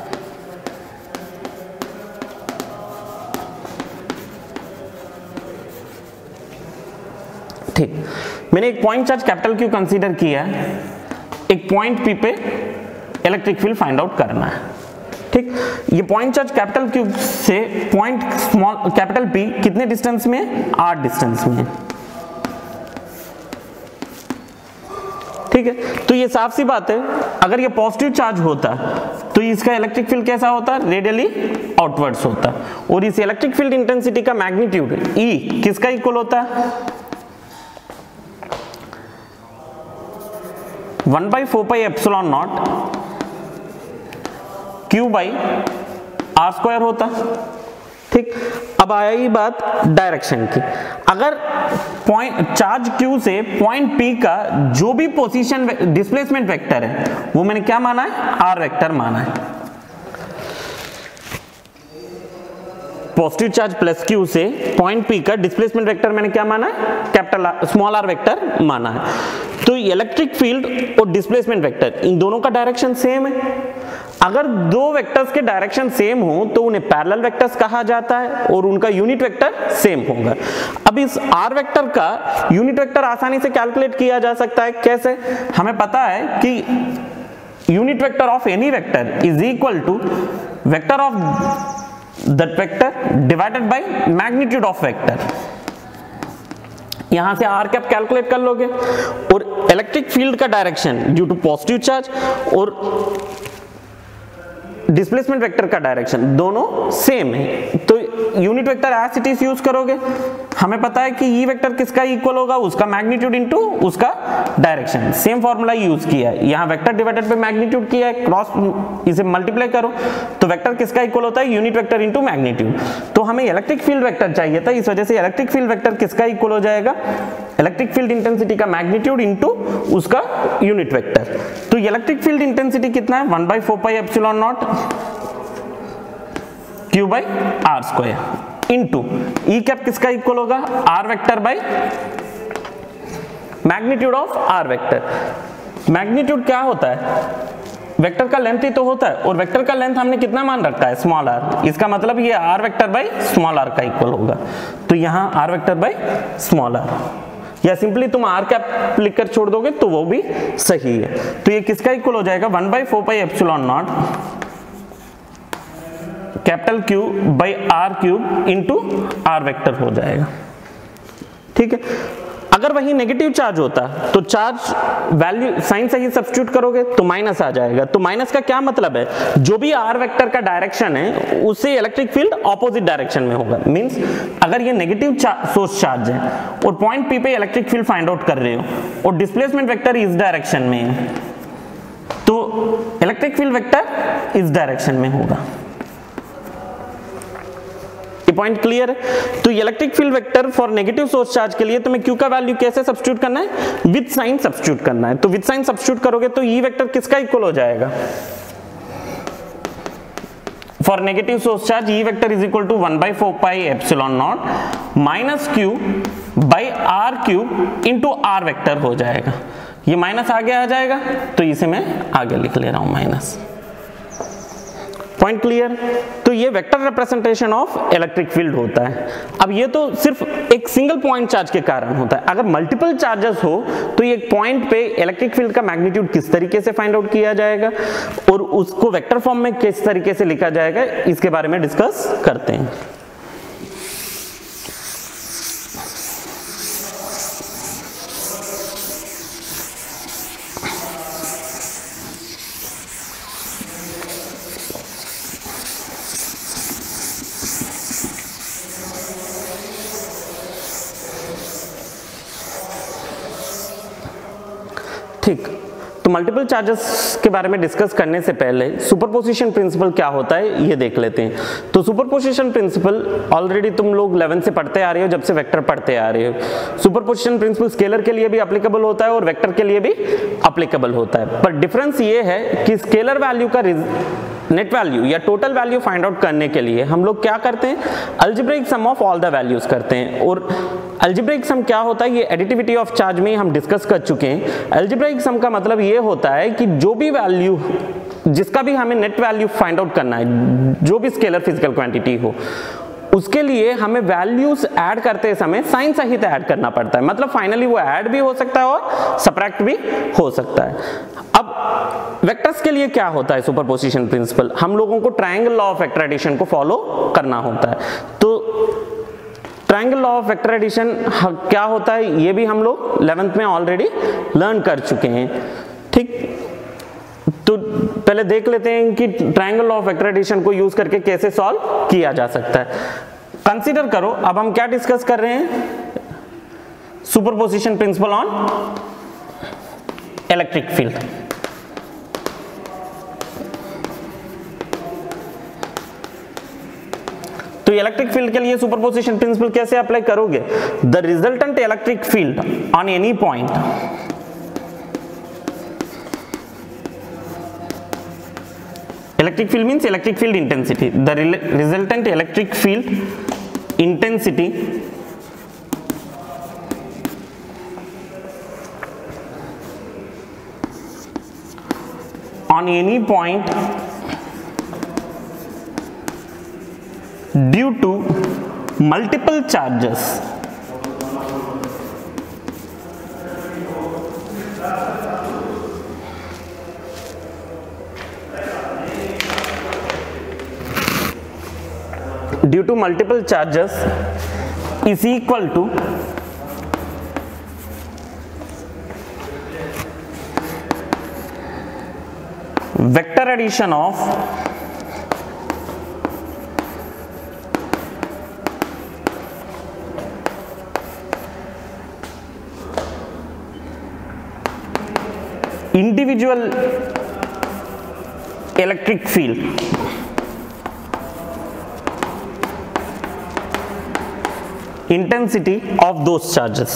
Speaker 1: ठीक, मैंने एक point charge capital Q consider किया है, एक पॉइंट पी पे इलेक्ट्रिक फील्ड फाइंड आउट करना है, ठीक। ये पॉइंट चार्ज कैपिटल क्यू से पॉइंट स्मॉल कैपिटल पी कितने डिस्टेंस में, आर डिस्टेंस में, ठीक है। तो ये साफ सी बात है, अगर ये पॉजिटिव चार्ज होता तो इसका इलेक्ट्रिक फील्ड कैसा होता, रेडियली आउटवर्ड्स होता, और इस इलेक्ट्रिक फील्ड इंटेंसिटी का मैग्नीट्यूड ई किसका इक्वल होता है, one by four pi epsilon naught Q by R square होता, ठीक। अब आई बात डायरेक्शन की, अगर पॉइंट चार्ज क्यू से पॉइंट पी का जो भी पोजीशन डिस्प्लेसमेंट वेक्टर है वो मैंने क्या माना है, आर वेक्टर माना है। पॉजिटिव चार्ज प्लस क्यू से पॉइंट पी का डिस्प्लेसमेंट वेक्टर मैंने क्या माना है, कैपिटल स्मॉल आर वेक्टर माना है। तो इलेक्ट्रिक फील्ड और डिस्प्लेसमेंट वेक्टर इन दोनों का डायरेक्शन सेम है। अगर दो वेक्टर्स के डायरेक्शन सेम हो तो उन्हें पैरेलल वेक्टर्स कहा जाता है और उनका यूनिट वेक्टर सेम होगा। अब इस आर वेक्टर का यूनिट वेक्टर आसानी से कैलकुलेट किया जा सकता है, कैसे, हमें पता है कि unit vector of any vector is equal to vector of that vector divided by magnitude of vector. यहां से आर कैप कैलकुलेट कर लोगे, और इलेक्ट्रिक फील्ड का direction due to positive charge और डिस्प्लेसमेंट वेक्टर का डायरेक्शन दोनों सेम है, तो unit vector as it is use करोगे। हमें पता है कि ई वेक्टर किसका इक्वल होगा, उसका मैग्नीट्यूड इनटू उसका डायरेक्शन, सेम फॉर्मूला यूज किया है। यहाँ वेक्टर डिवाइडेड बाय मैग्नीट्यूड किया है, क्रॉस इसे मल्टीप्लाई करो तो वेक्टर किसका इक्वल होता है, यूनिट वेक्टर इनटू मैग्नीट्यूड। तो हमें इलेक्ट्रिक फील्ड वेक्टर चाहिए था, इस वजह से इलेक्ट्रिक फील्ड वेक्टर किसका इक्वल हो जाएगा, इलेक्ट्रिक फील्ड इंटेंसिटी का मैग्नीट्यूड इनटू उसका यूनिट वेक्टर। तो इलेक्ट्रिक फील्ड इंटेंसिटी कितना है, one by four pi epsilon naught Q by R square into E cap किसका इक्वल होगा, R vector by magnitude of R vector. Magnitude क्या होता है, वेक्टर का लेंथ ही तो होता है, और वेक्टर का लेंथ हमने कितना मान रखा है, स्मॉल आर। इसका मतलब ये R vector by small R का इक्वल होगा। तो यहां R vector by small R, या सिंपली तुम आर कैप लिखकर छोड़ दोगे तो वो भी सही है। तो ये किसका इक्वल हो जाएगा, one by four pi epsilon naught capital Q by R cube into R vector हो जाएगा। ठीक है, अगर वही नेगेटिव चार्ज होता तो चार्ज वैल्यू साइन से ही सब्स्टिट्यूट करोगे तो माइनस आ जाएगा। तो माइनस का क्या मतलब है, जो भी आर वेक्टर का डायरेक्शन है उससे इलेक्ट्रिक फील्ड ऑपोजिट डायरेक्शन में होगा। मींस अगर ये नेगेटिव सोर्स चार्ज है और पॉइंट पी पे इलेक्ट्रिक फील्ड फाइंड आउट कर रहे हो और डिस्प्लेसमेंट वेक्टर इस डायरेक्शन में है तो इलेक्ट्रिक फील्ड वेक्टर इस डायरेक्शन में होगा। ये पॉइंट क्लियर है। तो electric field vector for negative source charge के लिए तुम्हें क्यू का वैल्यू कैसे सब्स्टिट्यूट करना है, विद साइन सब्स्टिट्यूट करना है। तो विद साइन सब्स्टिट्यूट करोगे तो ई वेक्टर किसका इक्वल हो जाएगा, for negative source charge E vector is equal to one by four pi epsilon naught minus Q by R cube into R vector हो जाएगा। ये माइनस आगे आ जाएगा तो इसे मैं आगे लिख ले रहा हूं माइनस। Point clear. तो ये vector representation of electric field होता है। अब ये तो सिर्फ एक सिंगल पॉइंट चार्ज के कारण होता है। अगर मल्टीपल चार्जेस हो तो ये पॉइंट पे इलेक्ट्रिक फील्ड का मैग्नीट्यूड किस तरीके से फाइंड आउट किया जाएगा और उसको वेक्टर फॉर्म में किस तरीके से लिखा जाएगा, इसके बारे में डिस्कस करते हैं। ठीक, तो मल्टीपल चार्जेस के बारे में डिस्कस करने से पहले सुपरपोजिशन प्रिंसिपल क्या होता है ये देख लेते हैं। तो सुपरपोजिशन प्रिंसिपल ऑलरेडी तुम लोग इलेवेंथ से पढ़ते आ रहे हो, जब से वेक्टर पढ़ते आ रहे हो। सुपरपोजिशन प्रिंसिपल स्केलर के लिए भी एप्लीकेबल होता है और वेक्टर के लिए भी एप्लीकेबल होता है, पर डिफरेंस ये है कि स्केलर वैल्यू का नेट वैल्यू या टोटल वैल्यू फाइंड आउट करने के लिए हम लोग क्या करते हैं, algebraic sum of all the values करते हैं। और अलजेब्रिक सम क्या होता है, ये एडिटिविटी ऑफ चार्ज में हम डिस्कस कर चुके हैं। अलजेब्रिक सम का मतलब ये होता है कि जो भी वैल्यू, जिसका भी हमें नेट वैल्यू फाइंड आउट करना है, जो भी स्केलर फिजिकल क्वांटिटी हो, उसके लिए हमें वैल्यूज ऐड करते समय साइन सहित ऐड करना पड़ता है। मतलब फाइनली वो ऐड भी हो सकता है और सब्ट्रैक्ट भी हो सकता है। अब वेक्टर्स के लिए क्या होता है सुपरपोजिशन प्रिंसिपल, हम लोगों को triangle law of vector addition को फॉलो करना होता है। तो triangle law of vector addition क्या होता है ये भी हम लोग इलेवेंथ में ऑलरेडी लर्न कर चुके हैं। ठीक, तो पहले देख लेते हैं कि triangle law of vector addition को यूज करके कैसे सॉल्व किया जा सकता है। कंसीडर करो, अब हम क्या डिस्कस कर रहे हैं, superposition principle on electric field. तो इलेक्ट्रिक फील्ड के लिए सुपरपोजिशन प्रिंसिपल कैसे अप्लाई करोगे, the resultant electric field on any point electric field means electric field intensity, the resultant electric field intensity on any point due to multiple charges due to multiple charges is equal to vector addition of individual electric field intensity of those charges।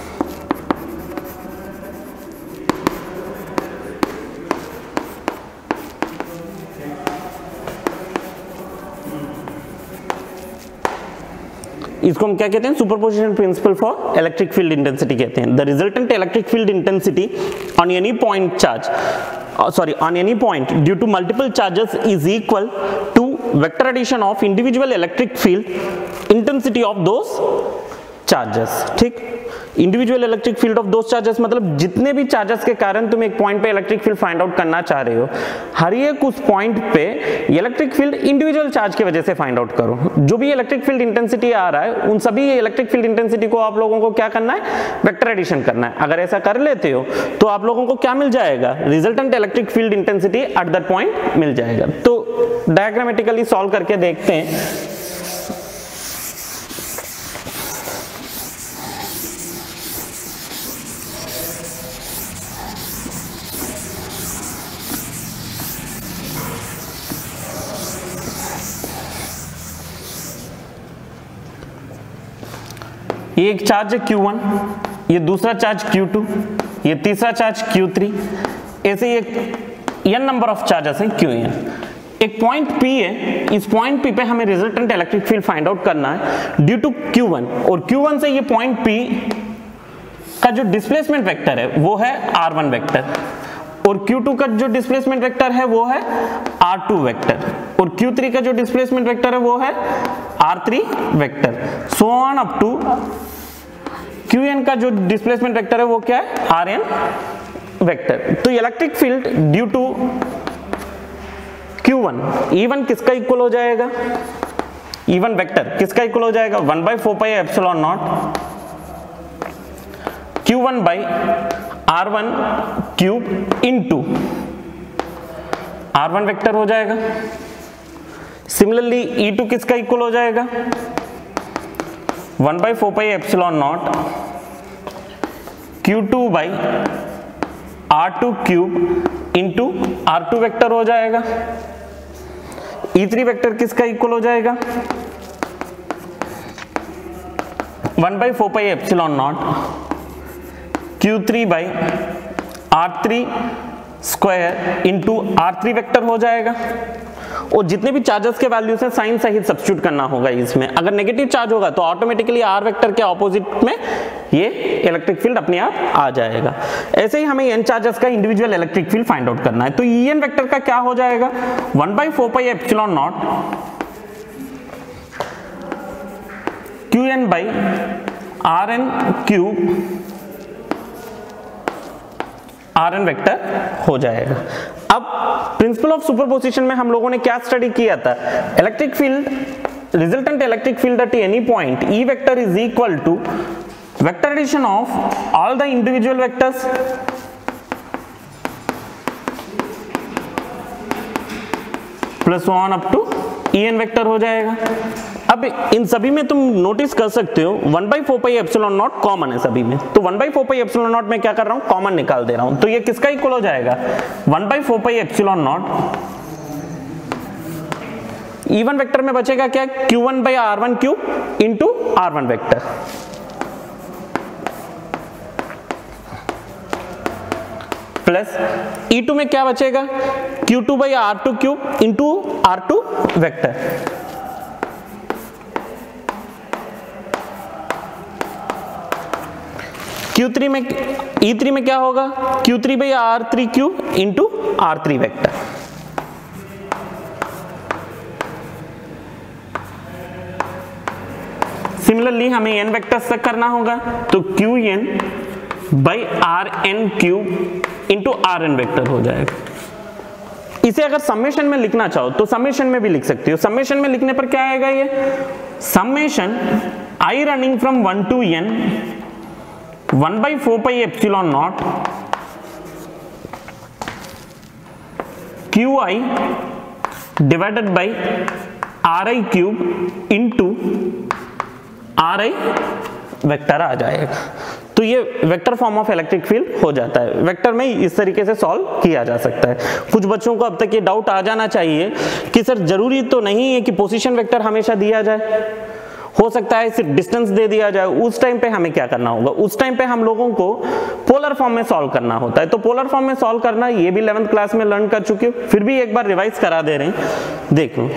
Speaker 1: इसको हम क्या कहते हैं, superposition principle for electric field intensity कहते हैं। The resultant electric field intensity on any point charge sorry on any point due to multiple charges is equal to vector addition of individual electric field intensity of those charges. ठीक, individual electric field of those charges मतलब जितने भी charges के कारण तुम एक point पे electric field find out करना चाह रहे हो, हर एक उस पॉइंट पे इलेक्ट्रिक फील्ड इंडिविजुअल चार्ज की वजह से फाइंड आउट करो। जो भी इलेक्ट्रिक फील्ड इंटेंसिटी आ रहा है उन सभी इलेक्ट्रिक फील्ड इंटेंसिटी को आप लोगों को क्या करना है, वेक्टर एडिशन करना है। अगर ऐसा कर लेते हो तो आप लोगों को क्या मिल जाएगा, resultant electric field intensity at that point मिल जाएगा। तो डायग्रामेटिकली सॉल्व करके देखते हैं। ये एक चार्ज है क्यू वन, ये दूसरा चार्ज क्यू टू, ये तीसरा चार्ज क्यू थ्री, ऐसे एक n नंबर ऑफ चार्जेस हैं क्यू एन। एक पॉइंट P है, इस पॉइंट P पे हमें resultant electric field find out करना है ड्यू टू क्यू वन, और क्यू वन से ये पॉइंट P का जो डिस्प्लेसमेंट वेक्टर है वो है आर वन वेक्टर, और क्यू टू का जो डिस्प्लेसमेंट वेक्टर है वो है आर टू वेक्टर, और क्यू थ्री का जो डिस्प्लेसमेंट वेक्टर है वो है R three vector, so on up to Q N का जो डिस्प्लेसमेंट वेक्टर है वो क्या है, आर एन वेक्टर। तो electric field due to Q one, E one किसका इक्वल हो जाएगा, ई वन वेक्टर किसका इक्वल हो जाएगा, one by four pi epsilon naught Q one by R one cube into R one vector हो जाएगा। Similarly E two किसका equal हो जाएगा, one by four pi epsilon naught Q two by R two cube into R two vector हो जाएगा। E three vector किसका equal हो जाएगा, one by four pi epsilon naught Q three by R three square into R three vector हो जाएगा। और जितने भी चार्जेस के वैल्यूज हैं साइन सहित सब्स्टिट्यूट करना होगा इसमें। अगर नेगेटिव चार्ज होगा तो ऑटोमेटिकली आर वेक्टर के ऑपोजिट में ये इलेक्ट्रिक फील्ड अपने आप आ जाएगा। ऐसे ही हमें एन चार्जेस का individual electric field find out करना है। तो ई एन वेक्टर का क्या हो जाएगा, one by four pi epsilon naught Q N by R N cube R N vector हो जाएगा। अब प्रिंसिपल ऑफ सुपरपोजिशन में हम लोगों ने क्या स्टडी किया था, electric field, resultant electric field at any point E vector is equal to vector addition of all the individual vectors plus one up to E N vector हो जाएगा। अब इन सभी में तुम नोटिस कर सकते हो one by four pi epsilon naught common है सभी में, तो one by four pi epsilon naught में क्या कर रहा हूं, कॉमन निकाल दे रहा हूं। तो ये किसका इक्वल हो जाएगा, one by four pi epsilon naught, E one vector में बचेगा क्या, Q one by R one cube into R one vector, plus E two में क्या बचेगा, Q two by R two cube into R two vector, Q three में E three में क्या होगा, Q three by R three cube into R three vector. Similarly हमें N vectors तक करना होगा, तो Q N by R N cube into R N vector हो जाएगा। इसे अगर समेशन में लिखना चाहो तो समेशन में भी लिख सकते हो। समेशन में लिखने पर क्या आएगा, ये summation I running from one to N one by four pi epsilon naught Q I divided by R I cube into R I vector आ जाएगा। तो ये vector form of electric field हो जाता है। वेक्टर में इस तरीके से सॉल्व किया जा सकता है। कुछ बच्चों को अब तक ये डाउट आ जाना चाहिए कि सर जरूरी तो नहीं है कि पोजीशन वेक्टर हमेशा दिया जाए, हो सकता है सिर्फ डिस्टेंस दे दिया जाए। उस टाइम पे हमें क्या करना होगा, उस टाइम पे हम लोगों को पोलर फॉर्म में सॉल्व करना होता है। तो पोलर फॉर्म में सॉल्व करना ये भी इलेवेंथ क्लास में लर्न कर चुके हो, फिर भी एक बार रिवाइज करा दे रहे हैं, देखो।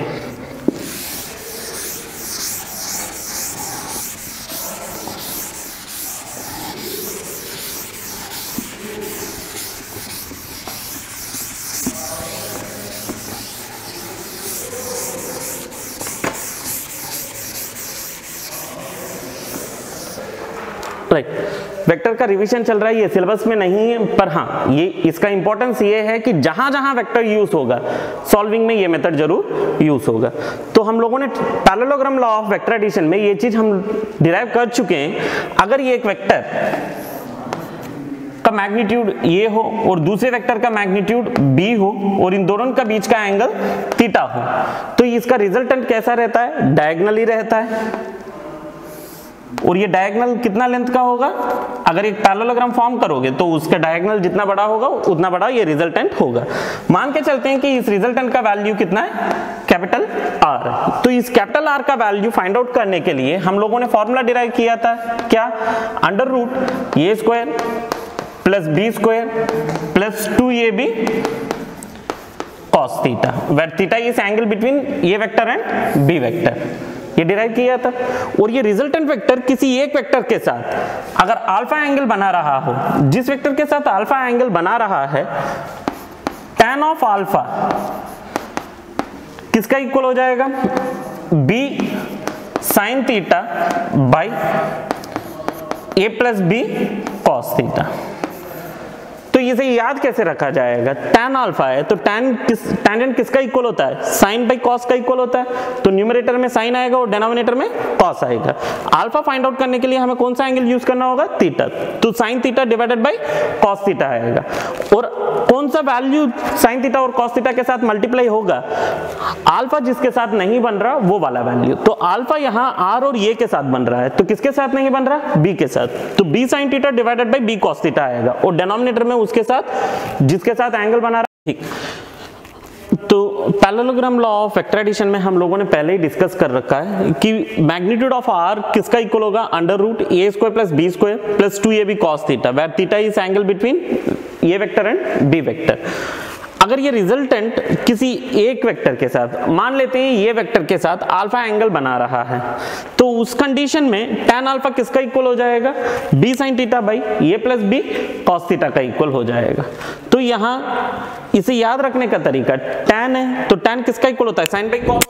Speaker 1: Right right. वेक्टर का रिवीजन चल रहा है, ये सिलेबस में नहीं है, पर हाँ ये इसका इंपॉर्टेंस ये है कि जहां जहां वेक्टर यूज होगा सॉल्विंग में ये मेथड जरूर यूज होगा। तो हम लोगों ने parallelogram law of vector addition में ये चीज हम डिराइव कर चुके हैं। अगर ये एक वेक्टर का मैग्नीट्यूड ये हो और दूसरे वेक्टर का मैग्नीट्यूड b हो और इन दोनों का बीच का एंगल थीटा हो, तो इसका रिजल्टेंट कैसा रहता है? डायगोनली रहता है। और ये डायगोनल कितना लेंथ का होगा? अगर एक पैरेललोग्राम फॉर्म करोगे तो उसका डायगोनल जितना बड़ा होगा उतना बड़ा ये रिजल्टेंट होगा। मान के चलते हैं कि इस रिजल्टेंट का वैल्यू कितना है? Capital R. तो इस कैपिटल आर का वैल्यू फाइंड आउट करने के लिए हम लोगों ने फॉर्मूला डिराइव किया था, क्या? Under root A square plus B square plus two A B cos theta, where theta is angle between A vector and B vector, ये डिराइव किया था। और ये रिजल्टेंट वेक्टर किसी एक वेक्टर के साथ अगर अल्फा एंगल बना रहा हो, जिस वेक्टर के साथ अल्फा एंगल बना रहा है, tan ऑफ अल्फा किसका इक्वल हो जाएगा? b sine theta by a plus B cos theta. तो इसे याद कैसे रखा जाएगा? tan अल्फा है तो tan किस टेंजेंट किसका इक्वल होता है? sin बाई cos का इक्वल होता है। तो न्यूमरेटर में sin आएगा और डिनोमिनेटर में cos आएगा। अल्फा फाइंड आउट करने के लिए हमें कौन सा एंगल यूज करना होगा? थीटा। तो sin theta divided by cos theta आएगा। और कौन सा वैल्यू sin थीटा और cos थीटा के साथ मल्टीप्लाई होगा? अल्फा जिसके साथ नहीं बन रहा वो वाला वैल्यू। तो अल्फा यहाँ r और a के साथ बन रहा है, तो किसके साथ नहीं बन रहा? b के साथ। तो b sin theta divided by b cos theta आएगा और डिनोमिनेटर में उसके साथ जिसके साथ एंगल बना रहा है। ठीक, तो parallelogram law of vector addition में हम लोगों ने पहले ही डिस्कस कर रखा है कि मैग्नीट्यूड ऑफ आर किसका इक्वल होगा? Under root A square plus B square plus two A B cos theta, where theta is angle between A vector and B vector. अगर ये रिजल्टेंट किसी एक वेक्टर के साथ, मान लेते हैं ये वेक्टर के साथ अल्फा एंगल बना रहा है, तो उस कंडीशन में tan अल्फा किसका इक्वल हो जाएगा? b sin theta by a plus B cos theta का इक्वल हो जाएगा। तो यहाँ इसे याद रखने का तरीका, tan है तो tan किसका इक्वल होता है? sin by cos।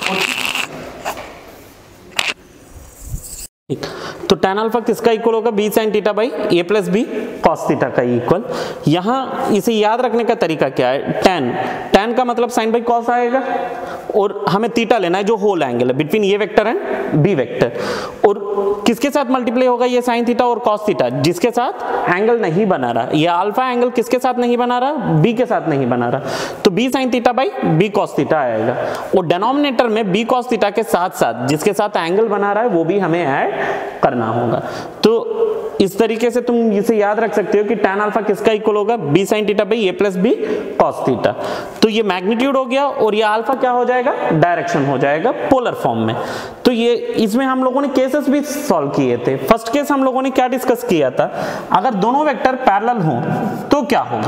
Speaker 1: तो tan अल्फा किसका इक्वल होगा? b sin theta by a plus B cos theta का इक्वल। यहाँ इसे याद रखने का तरीका क्या है? tan tan का मतलब sin बाई cos आएगा और हमें थीटा लेना है जो होल एंगल है between A vector and B vector. और किसके साथ मल्टीप्लाई होगा ये sin थीटा और cos थीटा? जिसके साथ एंगल नहीं बना रहा। ये अल्फा एंगल किसके साथ नहीं बना रहा? b के साथ नहीं बना रहा। तो b sin theta by b cos theta आएगा और डिनोमिनेटर में b cos थीटा के साथ साथ जिसके साथ एंगल बना रहा है वो भी हमें ऐड करना होगा। तो इस तरीके से तुम इसे याद रख सकते हो कि tan अल्फा किसका इक्वल होगा? b sin theta by a plus B cos theta. तो ये मैग्नीट्यूड हो गया और ये अल्फा क्या हो जाएगा? डायरेक्शन हो जाएगा पोलर फॉर्म में। तो ये इसमें हम लोगों ने केसेस भी सॉल्व किए थे। फर्स्ट केस हम लोगों ने क्या डिस्कस किया था? अगर दोनों वेक्टर पैरेलल हों तो क्या होगा?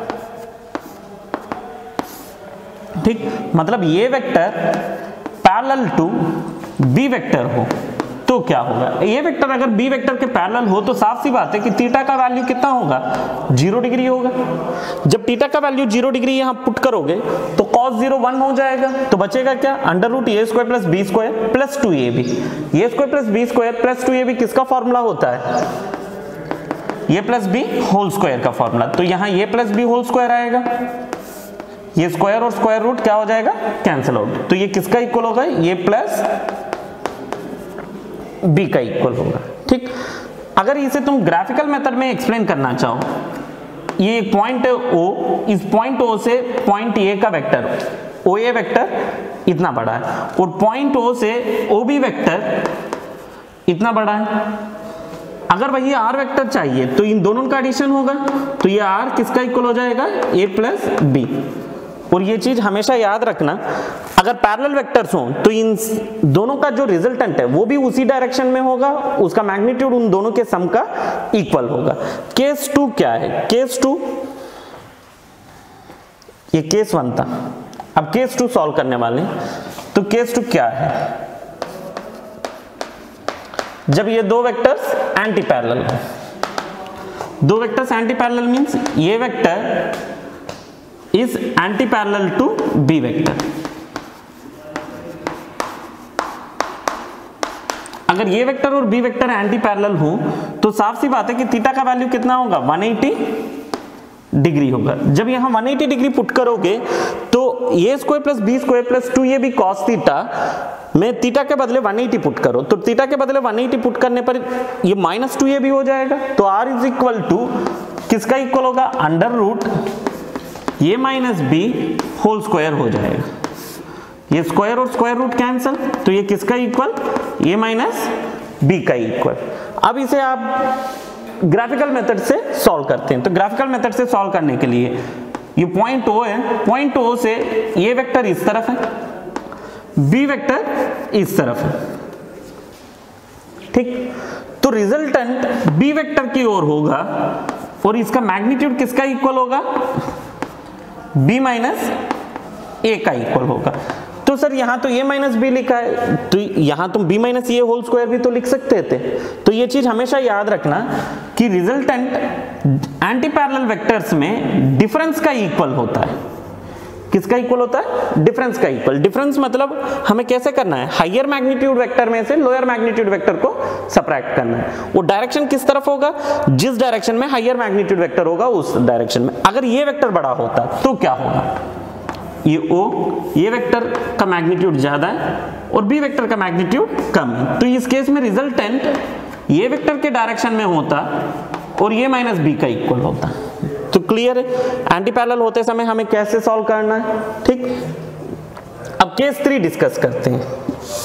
Speaker 1: ठीक, मतलब ये vector parallel to B vector हो तो क्या होगा? ये वेक्टर अगर बी वेक्टर के पैरेलल हो तो साफ सी बात है कि थीटा का वैल्यू कितना होगा? जीरो डिग्री होगा। जब थीटा का वैल्यू जीरो डिग्री यहां पुट करोगे तो cos जीरो वन हो जाएगा। तो बचेगा क्या? Under root A square plus B square plus two A B. A square plus B square plus two A B किसका फॉर्मूला होता है? A plus B whole square का फॉर्मूला। तो यहाँ A plus B whole square आएगा, ये square और square root क्या हो जाएगा? Cancel out. तो ये किसका इक्वल होगा? ये प्लस बी का इक्वल होगा। ठीक, अगर इसे तुम ग्राफिकल मेथड में एक्सप्लेन करना चाहो, ये पॉइंट O, इस पॉइंट O से पॉइंट A का वेक्टर O A वेक्टर इतना बड़ा है और पॉइंट O से O B वेक्टर इतना बड़ा है। अगर वही R वेक्टर चाहिए तो इन दोनों का एडिशन होगा। तो ये R किसका इक्वल हो जाएगा? A plus B. और ये चीज हमेशा याद रखना, अगर पैरेलल वेक्टर्स हों तो इन दोनों का जो रिजल्टेंट है वो भी उसी डायरेक्शन में होगा, उसका मैग्नीट्यूड उन दोनों के सम का इक्वल होगा। केस टू क्या है? केस टू, ये केस वन था, अब केस टू सॉल्व करने वाले हैं। तो केस टू क्या है? जब ये दो वेक्टर्स एंटी पैरेलल हो, दो वेक्टर्स एंटी पैरेलल मींस ये vector is anti-parallel to B vector। अगर ये वेक्टर और बी वेक्टर एंटी पैरेलल हो तो साफ सी बात है कि थीटा का वैल्यू कितना होगा, वन एटी डिग्री होगा। जब यहाँ वन एटी डिग्री पुट करोगे तो A square plus B square plus two A B cos theta में थीटा के बदले वन एटी पुट करो, तो थीटा के बदले वन एटी पुट करने पर ये माइनस टू ए बी हो जाएगा। तो आर इज इक्वल टू किसका इक्वल होगा, under root A minus B whole square हो जाएगा। ये स्क्वायर और स्क्वायर रूट कैंसिल, तो ये किसका इक्वल, ए माइनस बी का इक्वल। अब इसे आप ग्राफिकल मेथड से सॉल्व करते हैं। तो ग्राफिकल मेथड से सॉल्व करने के लिए ये पॉइंट ओ है, पॉइंट ओ से ये वेक्टर इस तरफ है, बी वेक्टर इस तरफ है, ठीक। तो रिजल्टेंट बी वेक्टर की ओर होगा और इसका मैग्नीट्यूड किसका इक्वल होगा, बी माइनस ए का इक्वल होगा। तो सर यहाँ तो a माइनस बी लिखा है, तो यहाँ तुम b minus A whole square भी तो लिख सकते थे। तो ये चीज हमेशा याद रखना कि रिजल्टेंट एंटी पैरेलल वेक्टर्स में डिफरेंस का इक्वल होता है। किसका इक्वल होता है, डिफरेंस का इक्वल। डिफरेंस मतलब हमें कैसे करना है, हायर मैग्नीट्यूड वेक्टर में से लोअर मैग्नीट्यूड वेक्टर को सबट्रैक्ट करना है। वो डायरेक्शन किस तरफ होगा, जिस डायरेक्शन में हायर मैग्नीट्यूड वेक्टर होगा उस डायरेक्शन में। अगर ये वेक्टर बड़ा होता तो क्या होगा, ये O, ये वेक्टर का मैग्नीट्यूड ज्यादा है और B वेक्टर का मैग्नीट्यूड कम है। तो इस केस में रिजल्टेंट ये वेक्टर के डायरेक्शन में होता और ये माइनस बी का इक्वल होता। तो क्लियर है, एंटी पैरेलल होते समय हमें कैसे सॉल्व करना है, ठीक। अब केस थ्री डिस्कस करते हैं।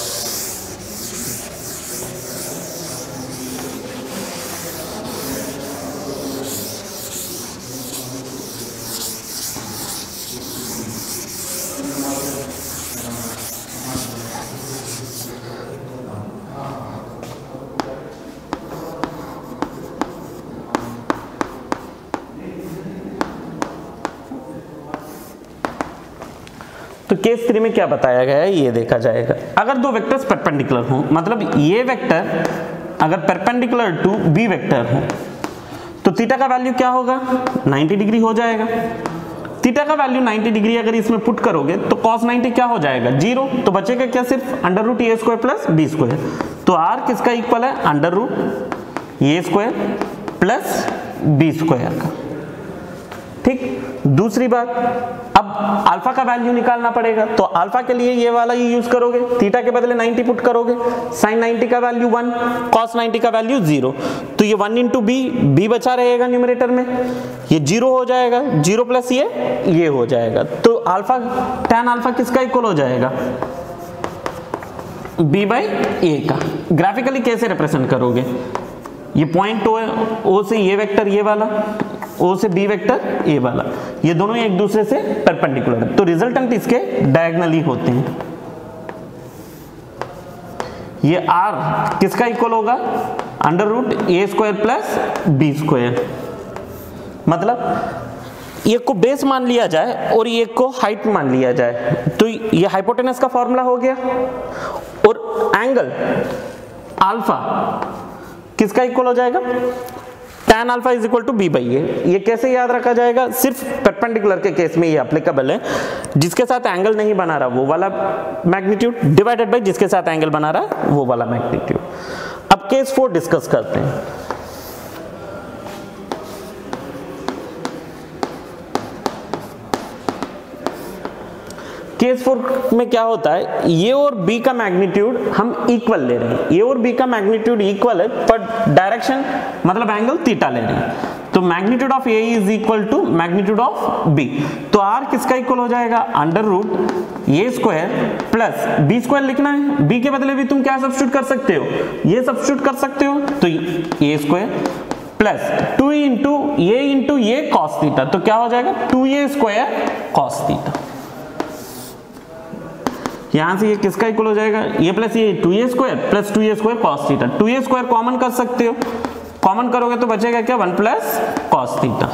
Speaker 1: तो केस थ्री में क्या बताया गया है ये देखा जाएगा। अगर दो वेक्टर्स परपेंडिकुलर हों, मतलब ये वेक्टर अगर परपेंडिकुलर टू बी वेक्टर हो तो थीटा का वैल्यू क्या होगा, नाइंटी डिग्री हो जाएगा। थीटा का वैल्यू नाइंटी डिग्री अगर इसमें पुट करोगे तो कॉस नाइंटी क्या हो जाएगा, जीरो। तो बचेगा क्या, सिर्फ अंडर रूट ए स्क्वायर प्लस बी स्क्वायर। तो आर किसका इक्वल है, अंडर रूट ए स्क्वायर प्लस बी स्क्वायर का, ठीक। दूसरी बात, अब अल्फा का वैल्यू निकालना पड़ेगा, तो अल्फा के लिए ये वाला ही यूज करोगे, थीटा के बदले नाइंटी पुट करोगे, साइन नाइंटी का वैल्यू वन, कॉस नाइंटी का वैल्यू जीरो। तो ये वन इंटू बी, बी बचा रहेगा न्यूमरेटर में, ये जीरो हो जाएगा, जीरो प्लस ये ये हो जाएगा। तो अल्फा tan अल्फा किसका इक्वल हो जाएगा, बी बाई ए का। ग्राफिकली कैसे रिप्रेजेंट करोगे, ये पॉइंट ओ है, ओ से ये वेक्टर ये वाला, ओ से बी वेक्टर ए वाला, ये दोनों एक दूसरे से परपेंडिकुलर है, तो रिजल्टेंट इसके डायगोनली होते हैं। ये आर किसका इक्वल होगा, अंडर रूट ए स्क्वायर प्लस बी स्क्वायर। मतलब एक को बेस मान लिया जाए और एक को हाइट मान लिया जाए, तो ये हाइपोटेनस का फॉर्मूला हो गया। और एंगल अल्फा किसका इक्वल हो जाएगा, tan alpha is equal to B by A. ये कैसे याद रखा जाएगा, सिर्फ परपेंडिकुलर के केस में ये एप्लीकेबल है। जिसके साथ एंगल नहीं बना रहा वो वाला मैग्नीट्यूड डिवाइडेड बाय जिसके साथ एंगल बना रहा वो वाला मैग्नीट्यूड। अब केस फोर डिस्कस करते हैं। केस फोर में क्या होता है, ए और बी का मैग्नीट्यूड हम इक्वल ले रहे हैं, ए और बी का मैग्नीट्यूड इक्वल है पर डायरेक्शन मतलब एंगल थीटा ले रहे हैं। तो magnitude of A is equal to magnitude of B. तो आर किसका इक्वल हो जाएगा, अंडर रूट ए स्क्वायर प्लस बी स्क्वायर लिखना है, बी के बदले भी तुम क्या सब्स्टिट्यूट कर सकते हो, ये सब्स्टिट्यूट कर सकते हो। तो A square plus two into A into A cos theta, तो क्या हो जाएगा टू ए स्क्वायर कॉस थीटा। यहां से ये किसका इक्वल हो जाएगा, ये प्लस ये टू ए स्क्वायर प्लस टू ए स्क्वायर कॉस थीटा। टू ए स्क्वायर कॉमन कर सकते हो, कॉमन करोगे तो बचेगा क्या, one plus cos theta.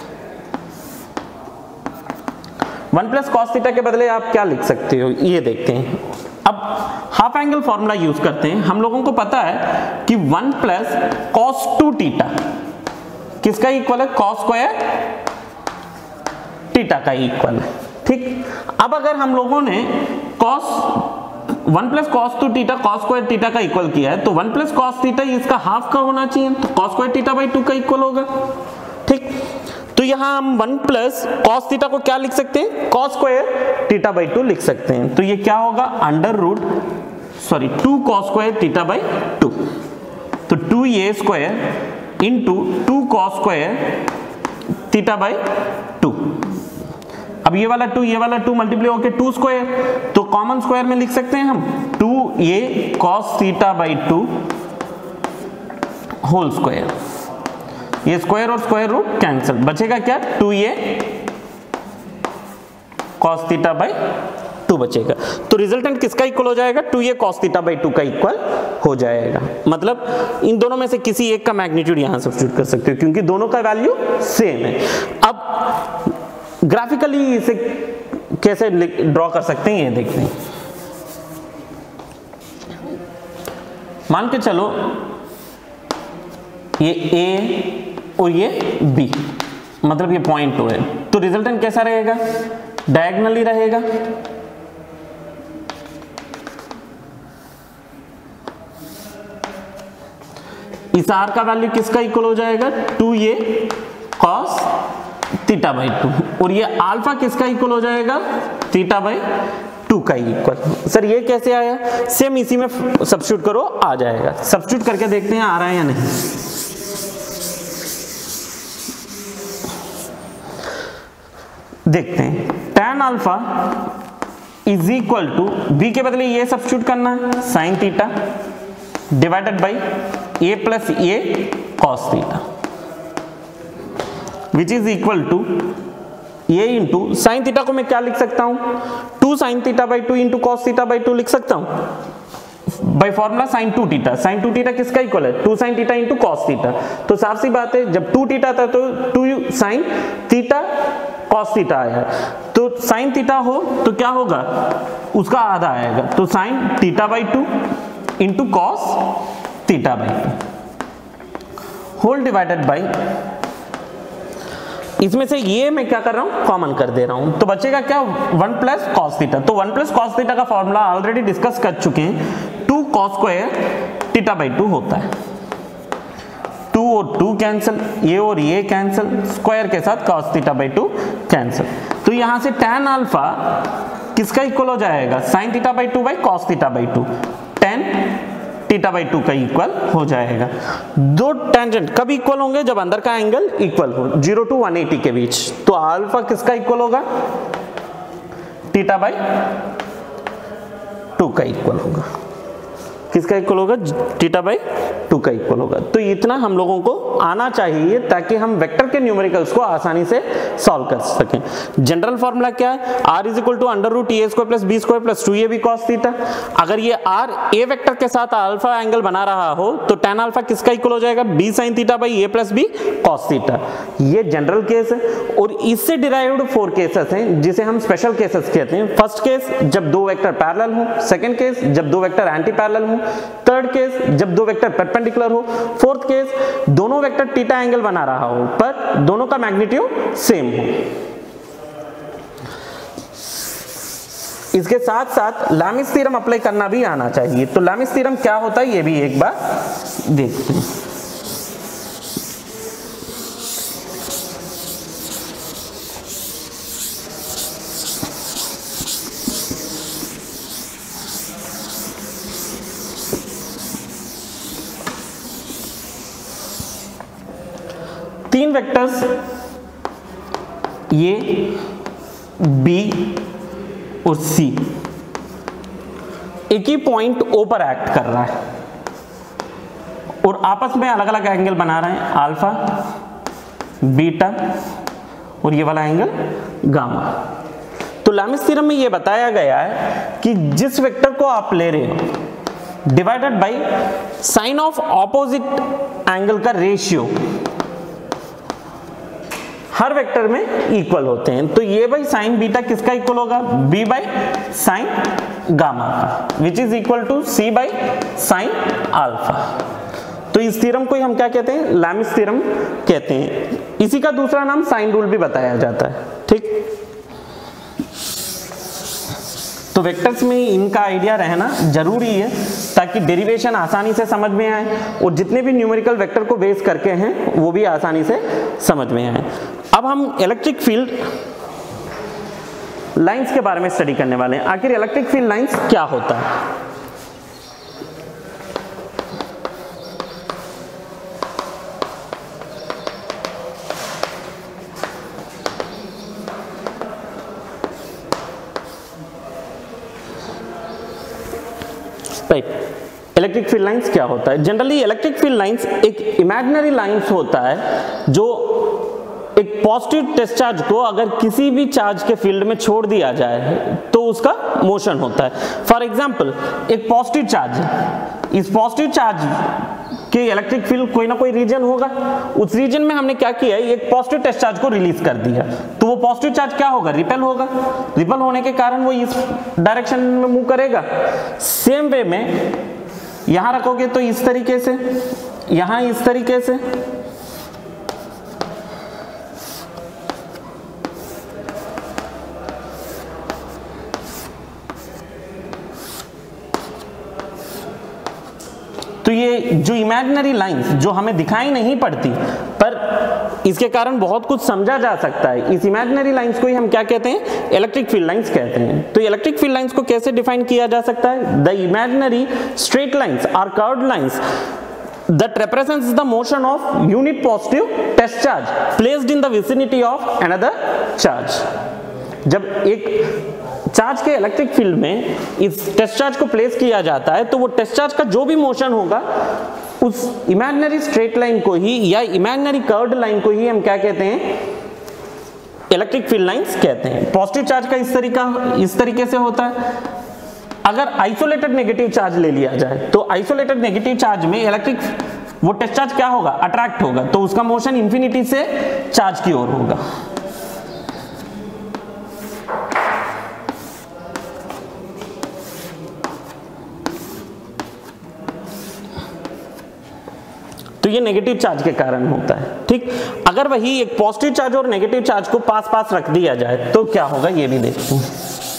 Speaker 1: One plus cos theta के बदले आप क्या लिख सकते हो, ये देखते हैं। अब हाफ एंगल फॉर्मूला यूज करते हैं। हम लोगों को पता है कि one plus cos two theta किसका इक्वल है, कॉस स्क्वायर थीटा का इक्वल है, ठीक। अब अगर हम लोगों ने cos one plus cos two theta cos square theta का इक्वल किया है, तो वन प्लस कॉस थीटा इसका हाफ का होना चाहिए, तो cos square theta by two का इक्वल होगा। ठीक, तो यहां हम वन प्लस कॉस थीटा को क्या लिख सकते हैं, cos square theta by two लिख सकते हैं। तो ये क्या होगा, under root sorry two cos square theta by two, तो two A square into two cos square theta by two. अब ये वाला टू ये वाला टू मल्टीप्लाई होके टू स्क्वायर, तो कॉमन स्क्वायर में लिख सकते हैं हम two a cos theta by two whole square. ये स्क्वायर और स्क्वायर रूट कैंसिल, बचेगा क्या, two a cos theta by two बचेगा। तो रिजल्टेंट किसका इक्वल हो जाएगा, two a cos theta by two का इक्वल हो जाएगा। मतलब इन दोनों में से किसी एक का मैग्नीट्यूड यहां सब्स्टिट्यूट कर सकते हो क्योंकि दोनों का वैल्यू सेम है। अब ग्राफिकली इसे कैसे ड्रॉ कर सकते हैं ये देखते हैं। मान के चलो ये ए और ये बी, मतलब ये पॉइंट टू है, तो रिजल्टेंट कैसा रहेगा, डायगोनली रहेगा। इस आर का वैल्यू किसका इक्वल हो जाएगा, two a cos theta by two, और ये अल्फा किसका इक्वल हो जाएगा, थीटा बाई टू का इक्वल। सर ये कैसे आया, सेम इसी में सब्स्टिट्यूट करो आ जाएगा। सब्स्टिट्यूट करके देखते हैं आ रहा है या नहीं। देखते हैं, tan alpha is equal to b के बदले ये सब्स्टिट्यूट करना है sine theta divided by a plus a cos theta which is equal to a into sine theta को मैं क्या लिख सकता हूं, two sine theta by two into cos theta by two लिख सकता हूं by formula sine two theta. Sine two theta किसका इक्वल है, two sine theta into cos theta. तो साफ सी बात है जब टू थीटा था तो two sine theta cos theta आया, तो साइन थीटा हो तो क्या होगा, उसका आधा आएगा, तो sine theta by two into cos theta by two whole divided by, इसमें से ये मैं क्या कर रहा हूं, कॉमन कर दे रहा हूं, तो बचेगा क्या, वन प्लस कॉस थीटा। तो वन प्लस कॉस थीटा का फॉर्मूला ऑलरेडी डिस्कस कर चुके हैं, two cos square theta by two होता है। टू और टू कैंसिल, ये और ये कैंसिल, स्क्वायर के साथ cos theta by two cancel. तो यहां से tan अल्फा किसका इक्वल हो जाएगा, sin theta by two by cos theta by two, tan theta by two का इक्वल हो जाएगा। दो टेंजेंट कब इक्वल होंगे, जब अंदर का एंगल इक्वल हो जीरो टू वन एटी के बीच। तो अल्फा किसका इक्वल होगा, थीटा बाई टू का इक्वल होगा। किसका इक्वल होगा, थीटा बाई टू का इक्वल होगा। तो इतना हम लोगों को आना चाहिए ताकि हम वेक्टर के न्यूमेरिकल्स को आसानी से सॉल्व कर सकें। जनरल फॉर्मूला क्या है, r is equal to under root A square plus B square plus two A B cos theta. अगर ये r ए वेक्टर के साथ अल्फा एंगल बना रहा हो तो tan अल्फा किसका इक्वल हो जाएगा, b sin theta by a plus B cos theta. ये जनरल केस है और इससे डिराइव्ड फोर केसेस हैं जिसे हम स्पेशल केसेस कहते हैं। फर्स्ट केस जब दो वेक्टर पैरेलल हो, सेकंड केस जब दो वेक्टर एंटी पैरेलल हो, थर्ड केस जब दो वेक्टर परपेंडिकुलर हो, फोर्थ केस दोनों वेक्टर थीटा एंगल बना रहा हो पर दोनों का मैग्नीट्यूड सेम हो। इसके साथ साथ लैमिस थ्योरम अप्लाई करना भी आना चाहिए। तो लैमिस थ्योरम क्या होता है ये भी एक बार देखते हैं। तीन वेक्टर्स ए बी और सी एक ही पॉइंट ओ पर एक्ट कर रहा है और आपस में अलग अलग एंगल बना रहे हैं, अल्फा बीटा और ये वाला एंगल गामा। तो लैमिस थ्योरम में ये बताया गया है कि जिस वेक्टर को आप ले रहे हो divided by sine of opposite angle का रेशियो हर वेक्टर में इक्वल होते हैं। तो ये भाई साइन बीटा किसका इक्वल होगा, b बाई साइन गामा का, which is equal to c by sine alpha. तो इस थ्योरम को हम क्या कहते हैं, लैमिस थ्योरम कहते हैं। इसी का दूसरा नाम साइन रूल भी बताया जाता है। ठीक, तो वेक्टर्स में इनका आइडिया रहना जरूरी है ताकि डेरिवेशन आसानी से समझ में आए और जितने भी न्यूमेरिकल वेक्टर को बेस करके हैं वो भी आसानी से समझ में आए। अब हम इलेक्ट्रिक फील्ड लाइंस के बारे में स्टडी करने वाले हैं। आखिर इलेक्ट्रिक फील्ड लाइंस क्या होता है? इलेक्ट्रिक फील्ड लाइंस क्या होता है? जनरली इलेक्ट्रिक फील्ड लाइंस एक इमेजिनरी लाइंस होता है जो एक पॉजिटिव टेस्ट चार्ज को अगर किसी भी चार्ज के फील्ड में छोड़ दिया जाए तो उसका मोशन होता है। फॉर एग्जांपल एक पॉजिटिव चार्ज है, इस पॉजिटिव चार्ज के इलेक्ट्रिक फील्ड कोई ना कोई रीजन होगा, उस रीजन में हमने क्या किया, एक पॉजिटिव टेस्ट चार्ज को रिलीज कर दिया, तो वो पॉजिटिव चार्ज क्या होगा, रिपेल होगा। रिपेल होने के कारण वो इस डायरेक्शन में मूव करेगा। सेम वे में यहां रखोगे तो इस तरीके से, यहां इस तरीके से, तो ये जो इमेजिनरी लाइंस जो हमें दिखाई नहीं पड़ती पर इसके कारण बहुत कुछ समझा जा सकता है, इस इमेजिनरी लाइंस को ही हम क्या कहते हैं, इलेक्ट्रिक फील्ड लाइंस कहते हैं। तो इलेक्ट्रिक फील्ड लाइंस को कैसे डिफाइन किया जा सकता है? The imaginary straight lines or curved lines that represents the motion of unit positive test charge placed in the vicinity of another charge। जब एक चार्ज के इलेक्ट्रिक फील्ड में इस टेस्ट चार्ज को प्लेस किया जाता है तो वो टेस्ट चार्ज का जो भी मोशन होगा उस इमेजिनरी स्ट्रेट लाइन को ही या इमेजिनरी कर्व्ड लाइन को ही हम क्या कहते हैं, इलेक्ट्रिक फील्ड लाइंस कहते हैं। पॉजिटिव चार्ज का इस तरीका इस तरीके से होता है। अगर आइसोलेटेड नेगेटिव चार्ज ले लिया जाए तो आइसोलेटेड नेगेटिव चार्ज में इलेक्ट्रिक वो टेस्ट चार्ज क्या होगा, अट्रैक्ट होगा, तो उसका मोशन इंफिनिटी से चार्ज की ओर होगा। तो ये नेगेटिव चार्ज के कारण होता है। ठीक, अगर वही एक पॉजिटिव चार्ज और नेगेटिव चार्ज को पास पास रख दिया जाए तो क्या होगा, ये भी देखते हैं।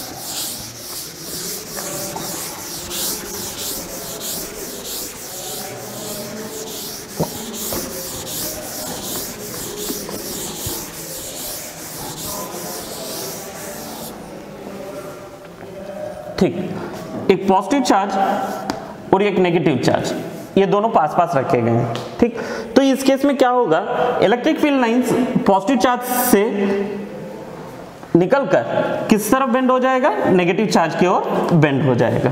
Speaker 1: ठीक, एक पॉजिटिव चार्ज और एक नेगेटिव चार्ज, ये दोनों पास पास रखे गए हैं। ठीक, तो इस केस में क्या होगा, electric field lines positive charge से निकलकर किस तरफ बेंड हो जाएगा, नेगेटिव चार्ज की ओर बेंड हो जाएगा।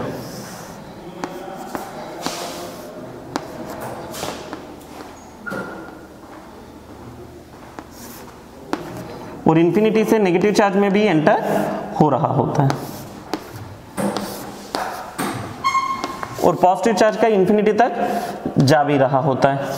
Speaker 1: और इंफिनिटी से नेगेटिव चार्ज में भी एंटर हो रहा होता है और पॉजिटिव चार्ज का इंफिनिटी तक जा भी रहा होता है।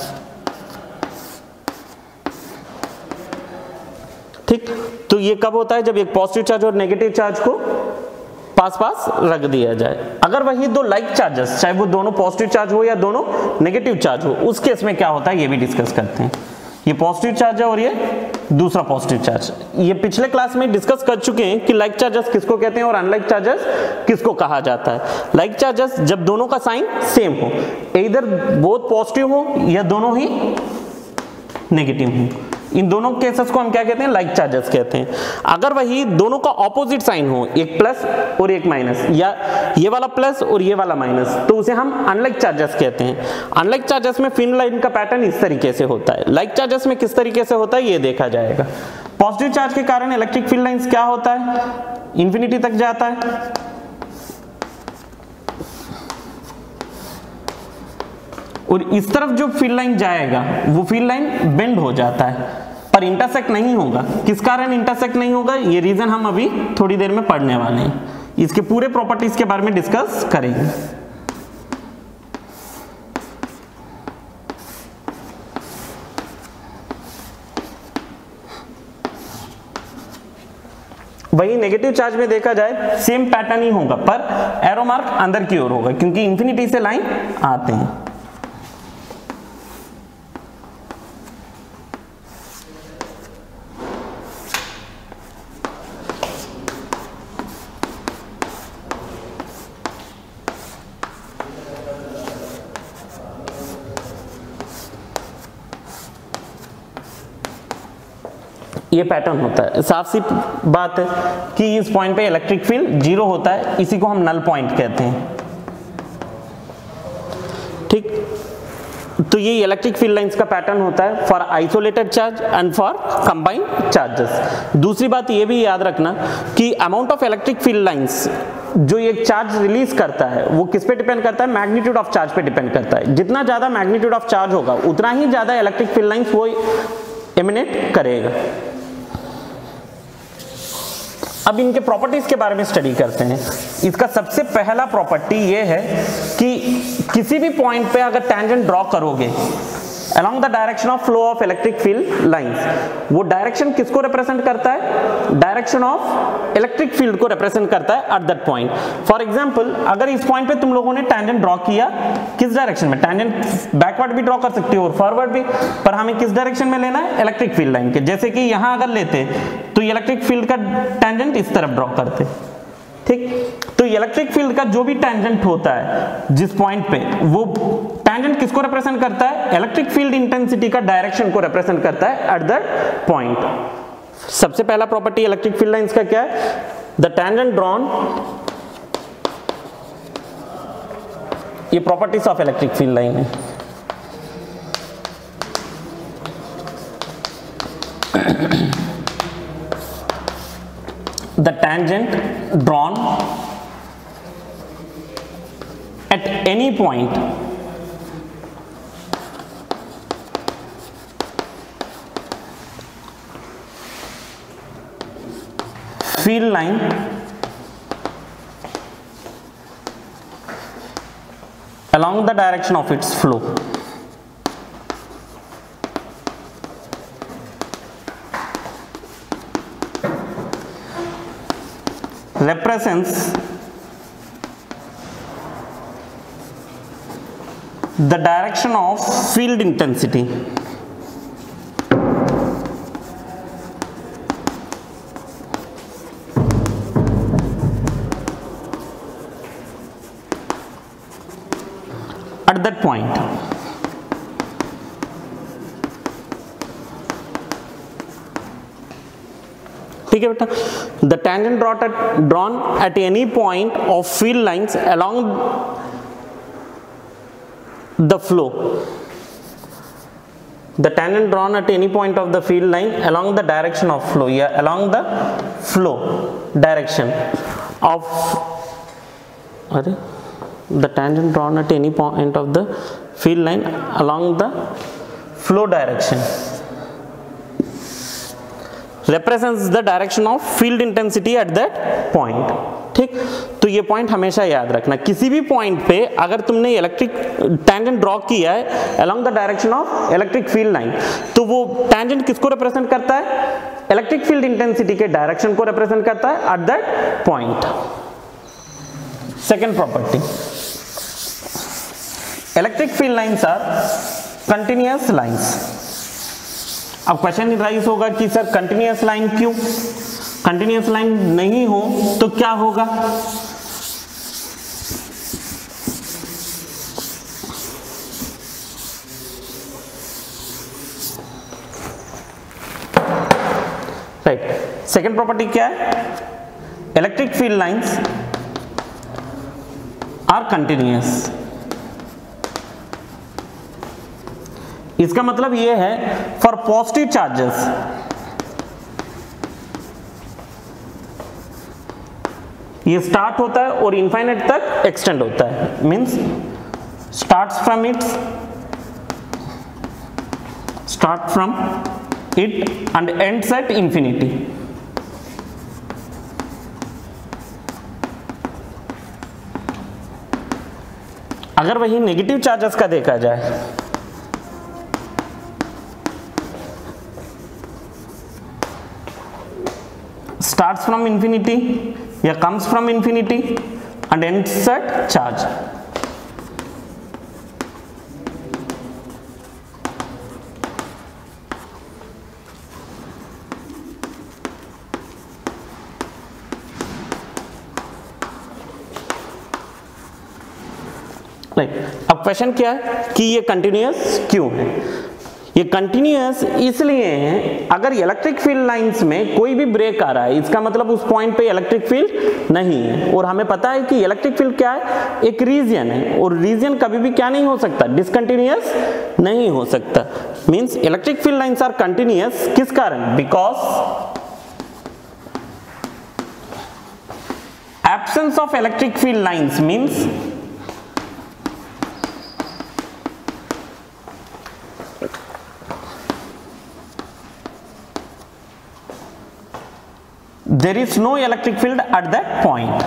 Speaker 1: ठीक, तो ये कब होता है, जब एक पॉजिटिव चार्ज और नेगेटिव चार्ज को पास पास रख दिया जाए। अगर वही दो लाइक चार्जेस, चाहे वो दोनों पॉजिटिव चार्ज हो या दोनों नेगेटिव चार्ज हो, उस केस में क्या होता है ये भी डिस्कस करते हैं। ये पॉजिटिव चार्ज है और ये दूसरा पॉजिटिव चार्ज। ये पिछले क्लास में डिस्कस कर चुके हैं कि लाइक चार्जेस किसको कहते हैं और अनलाइक चार्जेस किसको कहा जाता है। लाइक चार्जेस जब दोनों का साइन सेम हो, इधर बोथ पॉजिटिव हो या दोनों ही नेगेटिव हो, इन दोनों केसेस को हम क्या कहते हैं, लाइक चार्जेस कहते हैं। अगर वही दोनों का ऑपोजिट साइन हो, एक प्लस और एक माइनस, या ये वाला प्लस और ये वाला माइनस, तो उसे हम अनलाइक चार्जेस कहते हैं। अनलाइक चार्जेस में फील्ड लाइन का पैटर्न इस तरीके से होता है। लाइक चार्जेस में किस तरीके से होता है ये देखा जाएगा। पॉजिटिव चार्ज के कारण इलेक्ट्रिक फील्ड लाइंस क्या होता है, इंफिनिटी तक जाता है, और इस तरफ जो फील्ड लाइन जाएगा वो फील्ड लाइन बेंड हो जाता है पर इंटरसेक्ट नहीं होगा। किस कारण इंटरसेक्ट नहीं होगा, ये रीजन हम अभी थोड़ी देर में पढ़ने वाले हैं। इसके पूरे प्रॉपर्टीज के बारे में डिस्कस करेंगे। वही नेगेटिव चार्ज में देखा जाए सेम पैटर्न ही होगा पर एरो मार्क अंदर की ओर होगा क्योंकि इंफिनिटी से लाइन आते हैं। ये पैटर्न होता है। साफ सी बात है कि इस पॉइंट पे इलेक्ट्रिक फील्ड जीरो होता है, इसी को हम नल पॉइंट कहते हैं। ठीक, तो ये इलेक्ट्रिक फील्ड लाइंस का पैटर्न होता है for isolated charge and for combined charges. दूसरी बात ये भी याद रखना कि amount of electric field lines जो एक चार्ज रिलीज करता है वो किस पे डिपेंड करता है, मैग्नीट्यूड ऑफ चार्ज पे डिपेंड करता है। जितना ज्यादा मैग्नीट्यूड ऑफ चार्ज होगा उतना ही ज्यादा इलेक्ट्रिक फील्ड लाइंस वो एमिनेट करेगा। अब इनके प्रॉपर्टीज के बारे में स्टडी करते हैं। इसका सबसे पहला प्रॉपर्टी ये है कि किसी भी पॉइंट पे अगर टैंजेंट ड्रॉ करोगे along the direction of flow of electric field lines, वो डायरेक्शन किसको रिप्रेजेंट करता है, डायरेक्शन ऑफ इलेक्ट्रिक फील्ड को रिप्रेजेंट करता है at that point. For example अगर इस पॉइंट पे तुम लोगों ने टैंजेंट ड्रॉ किया, किस डायरेक्शन में, टैंजेंट बैकवर्ड भी ड्रॉ कर सकते हो और फॉरवर्ड भी, पर हमें किस डायरेक्शन में लेना है, इलेक्ट्रिक फील्ड लाइन के। जैसे कि यहां अगर लेते तो इलेक्ट्रिक फील्ड का टैंजेंट इस तरफ ड्रॉ करते, ठीक। तो इलेक्ट्रिक फील्ड का जो भी टैंजेंट होता है जिस पॉइंट पे, वो टैंजेंट किसको रिप्रेजेंट करता है, इलेक्ट्रिक फील्ड इंटेंसिटी का डायरेक्शन को रिप्रेजेंट करता है एट दैट पॉइंट। सबसे पहला प्रॉपर्टी इलेक्ट्रिक फील्ड लाइंस का क्या है, द टैंजेंट ड्रॉन, ये properties of electric field line है। The tangent drawn at any point field line along the direction of its flow represents the direction of field intensity at that point। ठीक है बेटा, the tangent drawn at any point of field lines along the flow, the tangent drawn at any point of the field line along the direction of flow या along the flow direction of, अरे the tangent drawn at any point of the field line along the flow direction represents the direction of field intensity at that point। ठीक, तो ये point हमेशा याद रखना। किसी भी पॉइंट पे अगर तुमने इलेक्ट्रिक टैंजेंट ड्रॉ किया है along the direction of electric field line, तो वो टैंजेंट किसको रिप्रेजेंट करता है, इलेक्ट्रिक फील्ड इंटेंसिटी के डायरेक्शन को रिप्रेजेंट करता है at that point. Second property, electric field lines are continuous lines. अब क्वेश्चन राइज होगा कि सर कंटिन्यूअस लाइन क्यों, कंटिन्यूअस लाइन नहीं हो तो क्या होगा। राइट, सेकेंड प्रॉपर्टी क्या है, electric field lines are continuous. इसका मतलब यह है फॉर पॉजिटिव चार्जेस ये स्टार्ट होता है और इनफाइनाइट तक एक्सटेंड होता है, means starts from its start from it and ends at infinity. अगर वही नेगेटिव चार्जेस का देखा जाए, starts from infinity या comes from infinity and ends at charge। Right, अब क्वेश्चन क्या है कि ये कंटिन्यूअस क्यों है। ये कंटिन्यूअस इसलिए है, अगर इलेक्ट्रिक फील्ड लाइंस में कोई भी ब्रेक आ रहा है इसका मतलब उस पॉइंट पे इलेक्ट्रिक फील्ड नहीं है, और हमें पता है कि इलेक्ट्रिक फील्ड क्या है, एक रीजन है, और रीजन कभी भी क्या नहीं हो सकता, डिसकंटिन्यूअस नहीं हो सकता। Means electric field lines are continuous किस कारण, because absence of electric field lines means there is no electric field at that point.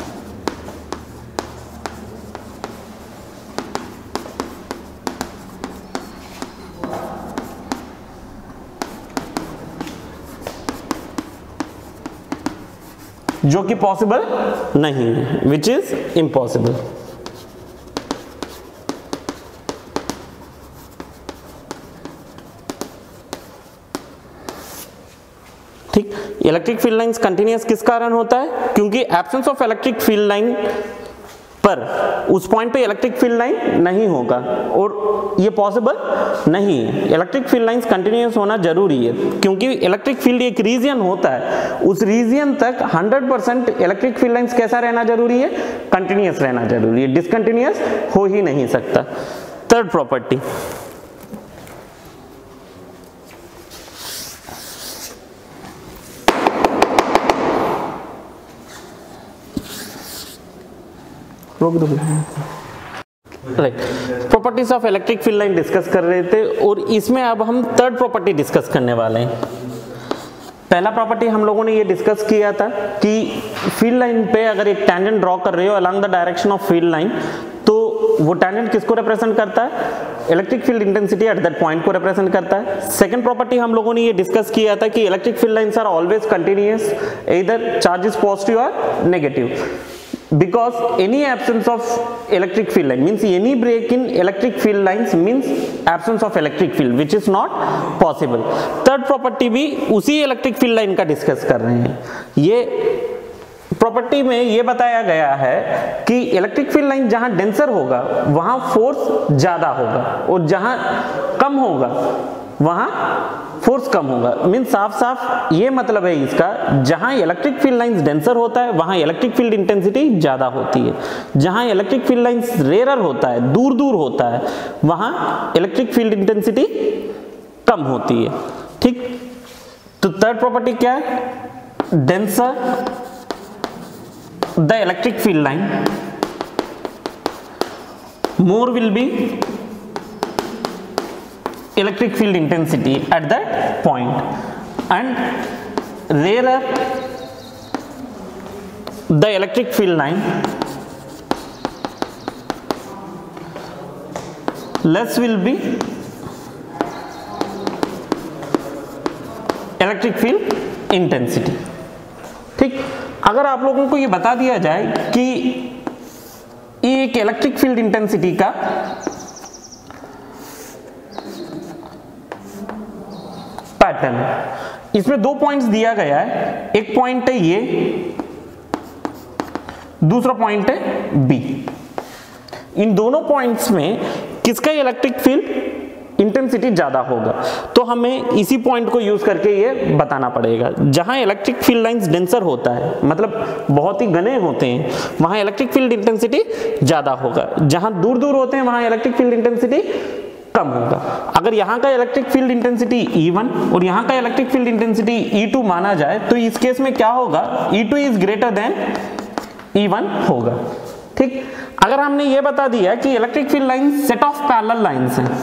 Speaker 1: जो कि पॉसिबल नहीं है, विच इज इम्पॉसिबल। ठीक, इलेक्ट्रिक फील्ड लाइंस कंटिन्यूअस किस कारण होता है, क्योंकि absence of electric field line पर उस पॉइंट पे इलेक्ट्रिक फील्ड लाइन नहीं होगा, और ये पॉसिबल नहीं है। इलेक्ट्रिक फील्ड लाइंस कंटिन्यूअस होना जरूरी है, क्योंकि इलेक्ट्रिक फील्ड एक रीजन होता है, उस रीजन तक hundred percent electric field lines कैसा रहना जरूरी है, कंटिन्यूअस रहना जरूरी है, डिसकंटिन्यूअस हो ही नहीं सकता। Third property, right, properties of electric field line discuss कर रहे थे, और इसमें अब हम थर्ड प्रॉपर्टी डिस्कस करने वाले हैं। पहला प्रॉपर्टी हम लोगों ने ये डिस्कस किया था कि फील्ड लाइन पे अगर एक टैंजेंट ड्रॉ कर रहे हो along the direction of field line, तो वो टैंजेंट किसको रिप्रेजेंट करता है, electric field intensity at that point को रिप्रेजेंट करता है। सेकंड प्रॉपर्टी हम लोगों ने ये डिस्कस किया था कि electric field lines are always continuous, either charge is positive और negative, because any absence of electric field line means any break in electric field lines means absence of electric field which is not possible. third property भी उसी electric field line का discuss कर रहे हैं। ये property में ये बताया गया है कि इलेक्ट्रिक फील्ड लाइन जहां डेंसर होगा वहां फोर्स ज्यादा होगा, और जहां कम होगा वहां फोर्स कम होगा। मीन साफ साफ ये मतलब है इसका, जहां इलेक्ट्रिक फील्ड लाइंस डेंसर होता है वहां इलेक्ट्रिक फील्ड इंटेंसिटी ज्यादा होती है, जहां इलेक्ट्रिक फील्ड लाइंस रेयर होता है, दूर दूर होता है, वहां इलेक्ट्रिक फील्ड इंटेंसिटी कम होती है। ठीक, तो थर्ड प्रॉपर्टी क्या है, denser the electric field line more will be electric field intensity at that point, and rarer the electric field line, less will be electric field intensity। ठीक, अगर आप लोगों को ये बता दिया जाए कि ये एक इलेक्ट्रिक फील्ड इंटेंसिटी का पैटर्न, इसमें दो पॉइंट्स दिया गया है, एक पॉइंट है ये, दूसरा पॉइंट है बी। इन दोनों पॉइंट्स में किसका इलेक्ट्रिक फील्ड इंटेंसिटी ज्यादा होगा, तो हमें इसी पॉइंट को यूज करके ये बताना पड़ेगा। जहां इलेक्ट्रिक फील्ड लाइंस डेंसर होता है, मतलब बहुत ही घने होते हैं, वहां इलेक्ट्रिक फील्ड इंटेंसिटी ज्यादा होगा, जहां दूर दूर होते हैं वहां इलेक्ट्रिक फील्ड इंटेंसिटी कम होगा। अगर यहाँ का electric field intensity E one और यहाँ का electric field intensity E two माना जाए, तो इस केस में क्या होगा, E two is greater than E one होगा। ठीक, अगर हमने ये बता दिया कि electric field line set of parallel lines हैं,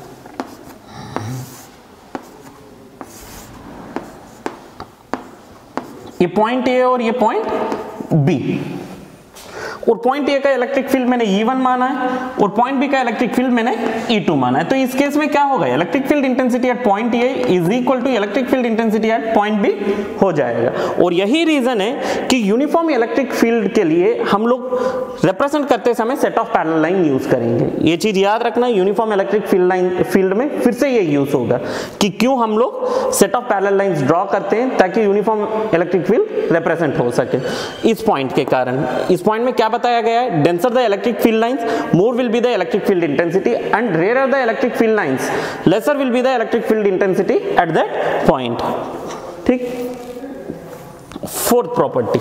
Speaker 1: ये पॉइंट ए और ये पॉइंट बी, और पॉइंट ए का इलेक्ट्रिक फील्ड मैंने ई वन माना है और पॉइंट बी का इलेक्ट्रिक फील्ड मैंने ई टू माना है, तो इस केस में क्या होगा, electric field intensity at point A is equal to electric field intensity at point B हो जाएगा। और यही रीजन है कि यूनिफॉर्म इलेक्ट्रिक फील्ड के लिए हम लोग रिप्रेजेंट करते समय set of parallel line use करेंगे। ये चीज याद रखना, uniform electric field line field में फिर से ये यूज होगा कि क्यों हम लोग set of parallel lines draw करते हैं, ताकि यूनिफॉर्म इलेक्ट्रिक फील्ड रिप्रेजेंट हो सके। इस पॉइंट के कारण, इस पॉइंट में क्या बताया गया है, denser the electric field lines more will be the electric field intensity and rare the electric field lines lesser will be the electric field intensity at that point. ठीक, fourth property,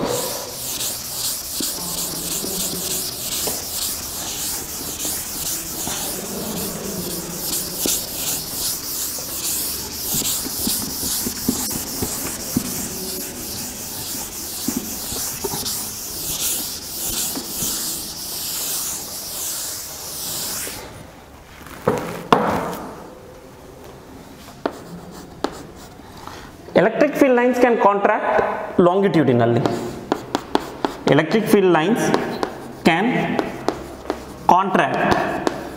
Speaker 1: electric field lines can contract longitudinally. Electric field lines can contract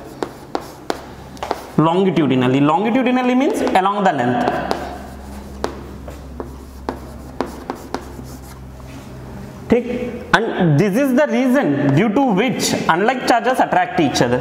Speaker 1: longitudinally. Longitudinally means along the length. ठीक, and this is the reason due to which unlike charges attract each other.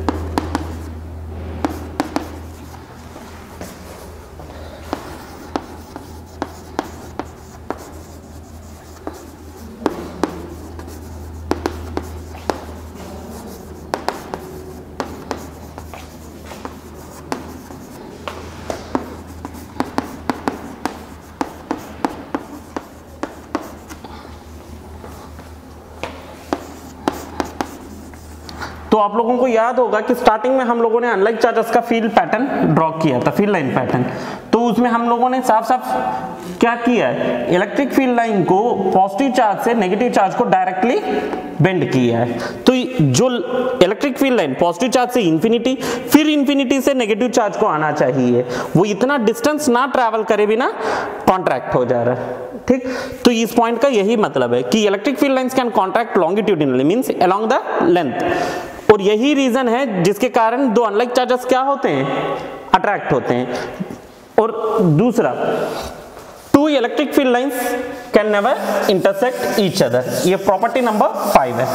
Speaker 1: तो आप लोगों को याद होगा कि starting में हम लोगों ने अनलाइक चार्जेस का फील्ड पैटर्न ड्रॉ किया था, फील्ड लाइन पैटर्न। तो उसमें हम लोगों ने साफ साफ क्या किया है, इलेक्ट्रिक फील्ड लाइन को पॉजिटिव चार्ज से नेगेटिव चार्ज को डायरेक्टली बेंड किया है। तो जो electric field line positive charge से इंफिनिटी, फिर इंफिनिटी से नेगेटिव चार्ज को आना चाहिए, वो इतना डिस्टेंस ना ट्रैवल करे बिना कॉन्ट्रैक्ट हो जा रहा है। ठीक, तो इस पॉइंट का यही मतलब है कि electric field lines can contract longitudinally means along the length, और यही रीजन है जिसके कारण दो अनलाइक चार्जेस क्या होते हैं, अट्रैक्ट होते हैं। और दूसरा, two electric field lines can never intersect each other, ये प्रॉपर्टी नंबर फाइव है।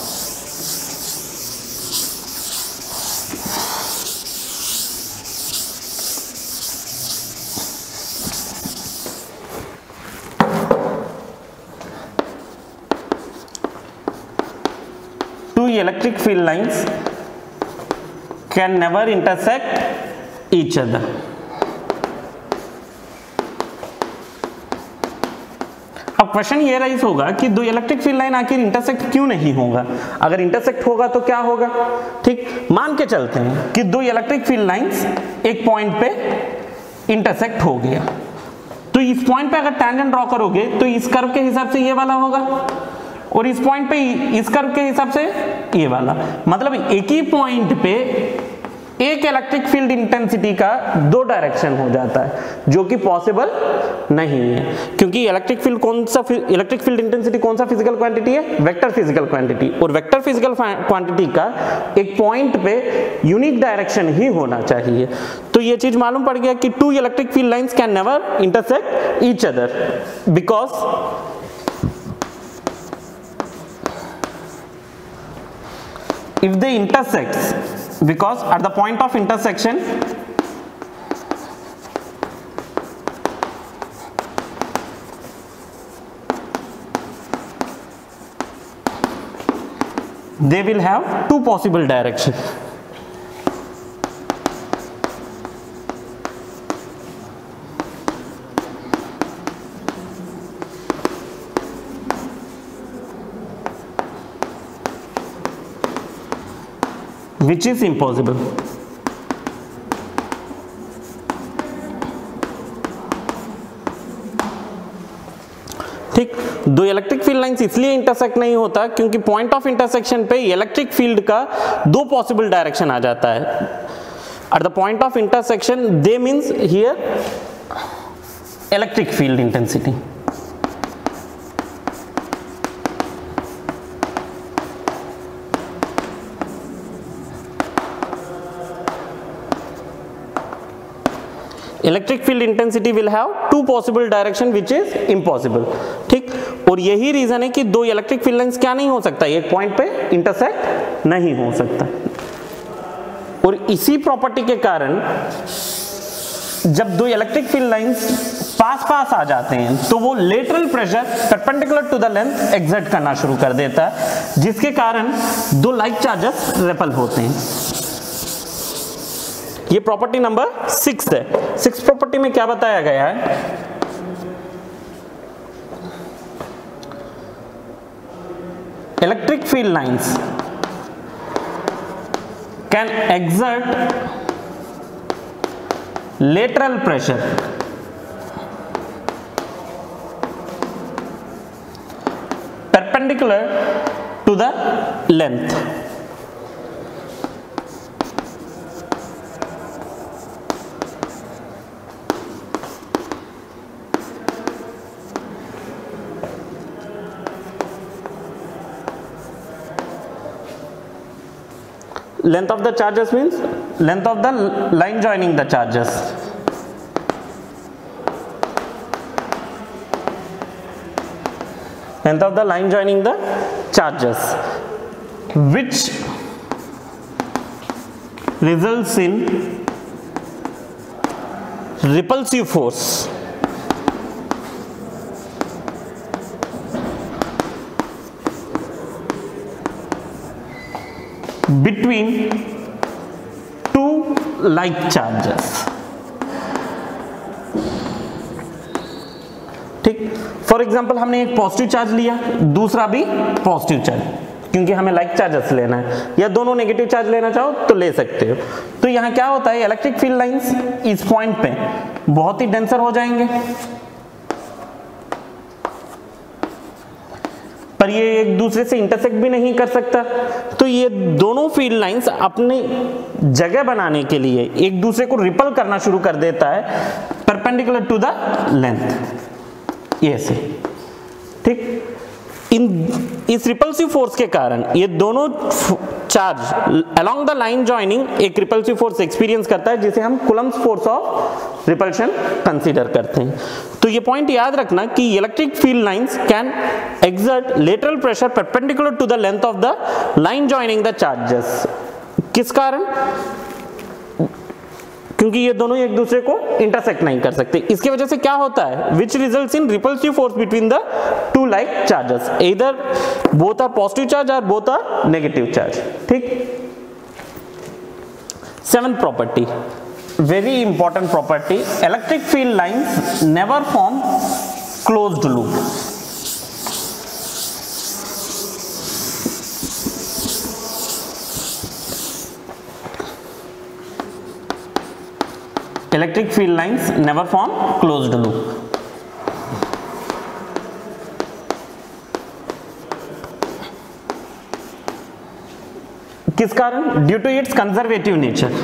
Speaker 1: Two electric field lines can never intersect each other. अब क्वेश्चन ये राइज होगा कि दो इलेक्ट्रिक फील्ड लाइन आखिर इंटरसेक्ट क्यों नहीं होगा, अगर इंटरसेक्ट होगा तो क्या होगा। ठीक, मान के चलते हैं कि दो इलेक्ट्रिक फील्ड लाइंस एक पॉइंट पे इंटरसेक्ट हो गया, तो इस पॉइंट पे अगर टैंजेंट ड्रॉ करोगे तो इस कर्व के हिसाब से ये वाला होगा, और इस पॉइंट पे इस कर्व के हिसाब से ये वाला, मतलब एक ही पॉइंट पे एक इलेक्ट्रिक फील्ड इंटेंसिटी का दो डायरेक्शन हो जाता है, जो कि पॉसिबल नहीं है, क्योंकि इलेक्ट्रिक फील्ड कौन सा इलेक्ट्रिक फील्ड इंटेंसिटी कौन सा फिजिकल क्वांटिटी है, वेक्टर फिजिकल क्वांटिटी, और वेक्टर फिजिकल क्वांटिटी का एक पॉइंट पे यूनिक डायरेक्शन ही होना चाहिए। तो ये चीज मालूम पड़ गया कि two electric field lines can never intersect each other because if they intersects, because at the point of intersection they will have two possible directions. Which is impossible. ठीक, दो इलेक्ट्रिक फील्ड लाइंस इसलिए intersect नहीं होता क्योंकि point of intersection पे electric field का दो possible direction आ जाता है। At the point of intersection they means here electric field intensity. Electric field intensity will have two possible direction which is impossible. ठीक, और यही रीजन है कि दो इलेक्ट्रिक फील्ड लाइंस क्या नहीं हो सकता, एक पॉइंट पे इंटरसेक्ट नहीं हो सकता। और इसी प्रॉपर्टी के कारण जब दो इलेक्ट्रिक फील्ड लाइंस पास पास आ जाते हैं तो वो lateral pressure perpendicular to the length exert करना शुरू कर देता है, जिसके कारण दो लाइक चार्जेस रेपल होते हैं। ये प्रॉपर्टी नंबर सिक्स है। सिक्स प्रॉपर्टी में क्या बताया गया है, electric field lines can exert lateral pressure perpendicular to the length. Length of the charges means length of the line joining the charges. Length of the line joining the charges, which results in repulsive force between two like charges। ठीक, for example हमने एक positive charge लिया, दूसरा भी positive charge, क्योंकि हमें like charges लेना है, या दोनों नेगेटिव चार्ज लेना चाहो तो ले सकते हो। तो यहाँ क्या होता है, इलेक्ट्रिक फील्ड लाइंस इस पॉइंट पे बहुत ही डेंसर हो जाएंगे, पर ये एक दूसरे से इंटरसेक्ट भी नहीं कर सकता। तो ये दोनों फील्ड लाइंस अपनी जगह बनाने के लिए एक दूसरे को रिपल करना शुरू कर देता है परपेंडिकुलर टू द लेंथ, ये से। ठीक, इन इस रिपल्सिव फोर्स के कारण ये दोनों charge along the line joining एक रिपल्सिव फोर्स एक्सपीरियंस करता है, जिसे हम Coulomb's force of repulsion consider करते हैं। तो ये पॉइंट याद रखना कि electric field lines can exert lateral pressure perpendicular to the length of the line joining the charges. किस कारण? क्योंकि ये दोनों एक दूसरे को इंटरसेक्ट नहीं कर सकते। इसकी वजह से क्या होता है, which results in repulsive force between the two like charges, either both are positive charge or both are negative charge। ठीक, seventh property, very important property, electric field lines never form closed loop. Electric field lines never form closed loop। किस कारण? Due to its conservative nature.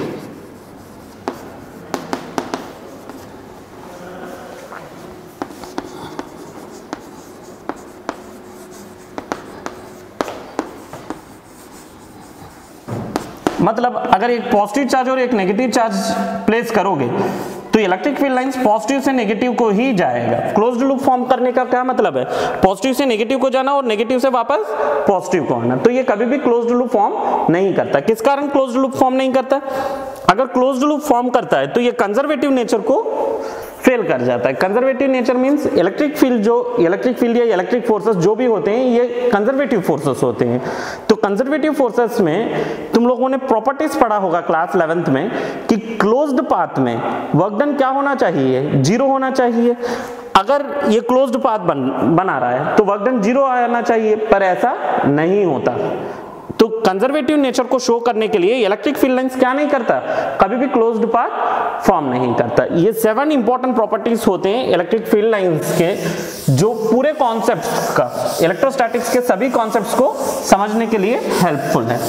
Speaker 1: मतलब अगर एक positive charge और एक negative charge place करोगे तो इलेक्ट्रिक फील्ड लाइंस पॉजिटिव से नेगेटिव को ही जाएगा। क्लोज्ड लूप फॉर्म करने का क्या मतलब है, पॉजिटिव से नेगेटिव को जाना और नेगेटिव से वापस पॉजिटिव को आना। तो ये कभी भी क्लोज्ड लूप फॉर्म नहीं करता। किस कारण क्लोज्ड लूप फॉर्म नहीं करता? अगर क्लोज्ड लूप फॉर्म करता है तो ये कंजर्वेटिव नेचर को फेल कर जाता है। Conservative nature means electric field जो इलेक्ट्रिक फील्ड या इलेक्ट्रिक फोर्सेस जो भी होते हैं ये कंजर्वेटिव फोर्सेस होते हैं। तो कंजर्वेटिव फोर्सेस में तुम लोगों ने प्रॉपर्टीज पढ़ा होगा क्लास इलेवेंथ में कि क्लोज्ड पाथ में वर्क डन क्या होना चाहिए, जीरो होना चाहिए। अगर ये क्लोज्ड पाथ बन बना रहा है तो वर्क डन जीरो आना चाहिए, पर ऐसा नहीं होता। तो कंजर्वेटिव नेचर को शो करने के लिए इलेक्ट्रिक फील्ड लाइंस क्या नहीं करता, कभी भी क्लोज्ड पाथ फॉर्म नहीं करता। ये सेवन इंपॉर्टेंट प्रॉपर्टीज होते हैं इलेक्ट्रिक फील्ड लाइंस के, जो पूरे कॉन्सेप्ट्स का, इलेक्ट्रोस्टैटिक्स के सभी कॉन्सेप्ट्स को समझने के लिए हेल्पफुल है।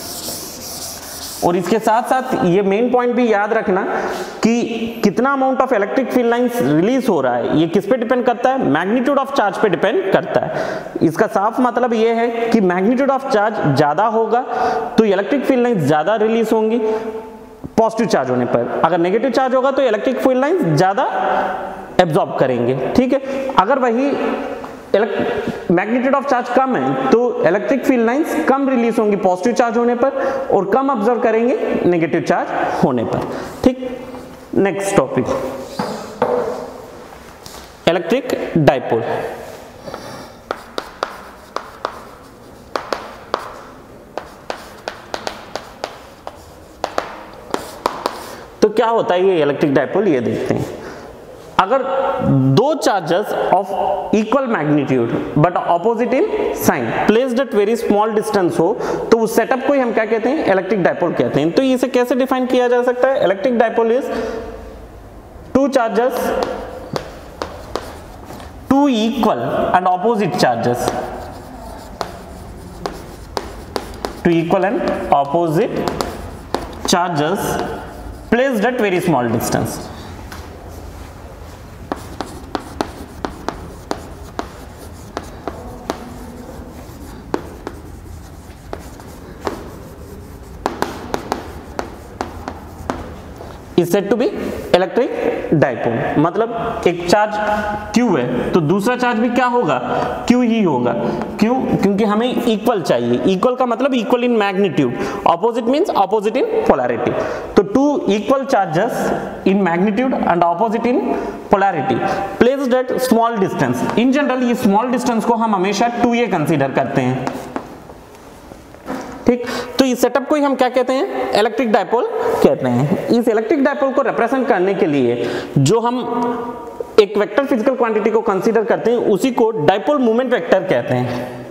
Speaker 1: और इसके साथ साथ ये मेन पॉइंट भी याद रखना कि कितना amount of electric field lines release हो रहा है, ये किस पे डिपेंड करता है, मैग्नीट्यूड ऑफ चार्ज पे डिपेंड करता है। इसका साफ मतलब ये है कि मैग्नीट्यूड ऑफ चार्ज ज्यादा होगा तो इलेक्ट्रिक फील्ड लाइंस ज्यादा रिलीज होंगी पॉजिटिव चार्ज होने पर। अगर नेगेटिव चार्ज होगा तो इलेक्ट्रिक फील्ड लाइंस ज्यादा एब्जॉर्ब करेंगे। ठीक है, अगर वही मैग्नीट्यूड ऑफ चार्ज कम है तो इलेक्ट्रिक फील्ड लाइंस कम रिलीज होंगी पॉजिटिव चार्ज होने पर और कम ऑब्जर्व करेंगे नेगेटिव चार्ज होने पर। ठीक, नेक्स्ट टॉपिक, इलेक्ट्रिक डाइपोल। तो क्या होता है ये इलेक्ट्रिक डाइपोल, ये देखते हैं। अगर दो charges of equal magnitude but opposite in sign placed at very small distance हो तो उस सेटअप को ही हम क्या कहते हैं, इलेक्ट्रिक डाइपोल कहते हैं। तो इसे कैसे डिफाइन किया जा सकता है, electric dipole is two charges, two equal and opposite charges, two equal and opposite charges placed at very small distance। is said to be electric dipole. मतलब एक चार्ज Q है तो दूसरा चार्ज भी क्या होगा, Q ही होगा। क्यों? क्योंकि हमें इक्वल चाहिए। इक्वल का मतलब equal in magnitude, opposite means opposite in polarity. तो two equal charges in magnitude and opposite in polarity placed at small distance. In general ये स्मॉल डिस्टेंस को हम हमेशा टू ए कंसीडर करते हैं, ठीक। तो इस सेटअप को ही हम क्या कहते हैं, इलेक्ट्रिक डाइपोल कहते हैं। इस इलेक्ट्रिक डाइपोल को रिप्रेजेंट करने के लिए जो हम एक वेक्टर फिजिकल क्वांटिटी को कंसीडर करते हैं उसी को डाइपोल मोमेंट वेक्टर कहते हैं।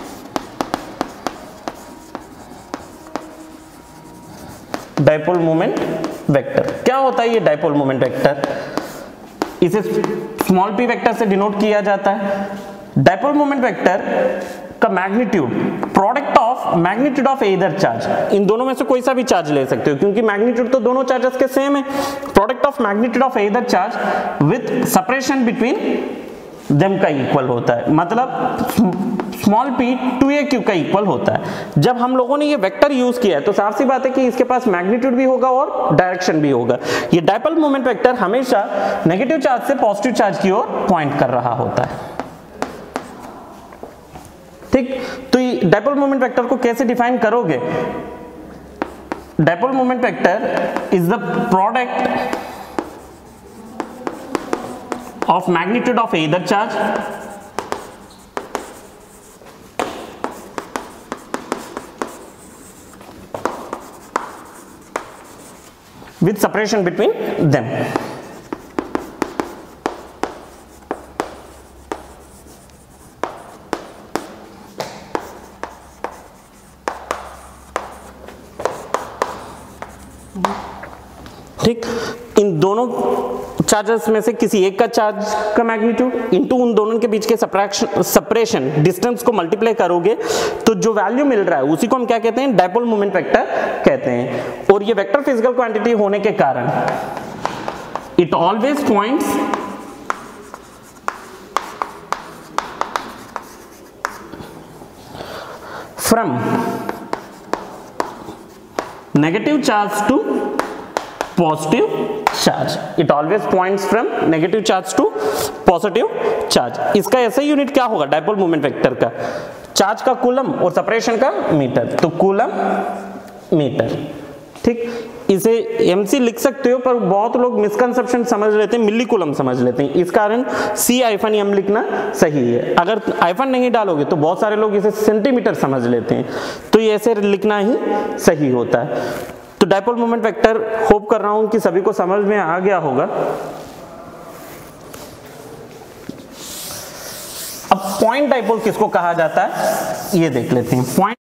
Speaker 1: डाइपोल मोमेंट वेक्टर क्या होता है, ये डाइपोल मोमेंट वेक्टर, इसे स्मॉल p वेक्टर से डिनोट किया जाता है। डाइपोल मोमेंट वेक्टर का magnitude product of magnitude of either charge, इन दोनों में से कोई सा भी चार्ज ले सकते हो क्योंकि मैग्नीट्यूड तो दोनों चार्जेस के सेम है। Product of magnitude of either charge with separation between them का इक्वल होता है। मतलब small p two a q का इक्वल होता है। जब हम लोगों ने ये वेक्टर यूज किया है तो साफ सी बात है कि इसके पास मैग्नीट्यूड भी होगा और डायरेक्शन भी होगा। ये डाइपोल मोमेंट वेक्टर हमेशा नेगेटिव चार्ज से पॉजिटिव चार्ज की ओर पॉइंट कर रहा होता है, ठीक। तो ये डाइपोल मोमेंट वेक्टर को कैसे डिफाइन करोगे, dipole moment vector is the product of magnitude of either charge with separation between them। ठीक, इन दोनों चार्जेस में से किसी एक का चार्ज का मैग्नीट्यूड इनटू उन दोनों के बीच के सेपरेशन डिस्टेंस को मल्टीप्लाई करोगे तो जो वैल्यू मिल रहा है उसी को हम क्या कहते हैं, डाइपोल मोमेंट वेक्टर कहते हैं। और ये वेक्टर फिजिकल क्वांटिटी होने के कारण it always points from negative charge to positive charge, it always points from negative charge to positive charge। इसका ऐसा यूनिट क्या होगा डाइपोल मोमेंट वेक्टर का, चार्ज का कूलम और सेपरेशन का मीटर, तो कूलम मीटर, ठीक। इसे एमसी लिख सकते हो पर बहुत लोग मिसकंसेप्शन समझ लेते हैं, मिली कूलम समझ लेते हैं, इस कारण सी आइफन एम लिखना सही है। अगर आइफन नहीं डालोगे तो बहुत सारे लोग इसे सेंटीमीटर समझ लेते हैं, तो ये ऐसे लिखना ही सही होता है। तो डाइपोल मोमेंट वेक्टर होप कर रहा हूं कि सभी को समझ में आ गया होगा। अब पॉइंट डाइपोल किसको कहा जाता है ये देख लेते हैं। पॉइंट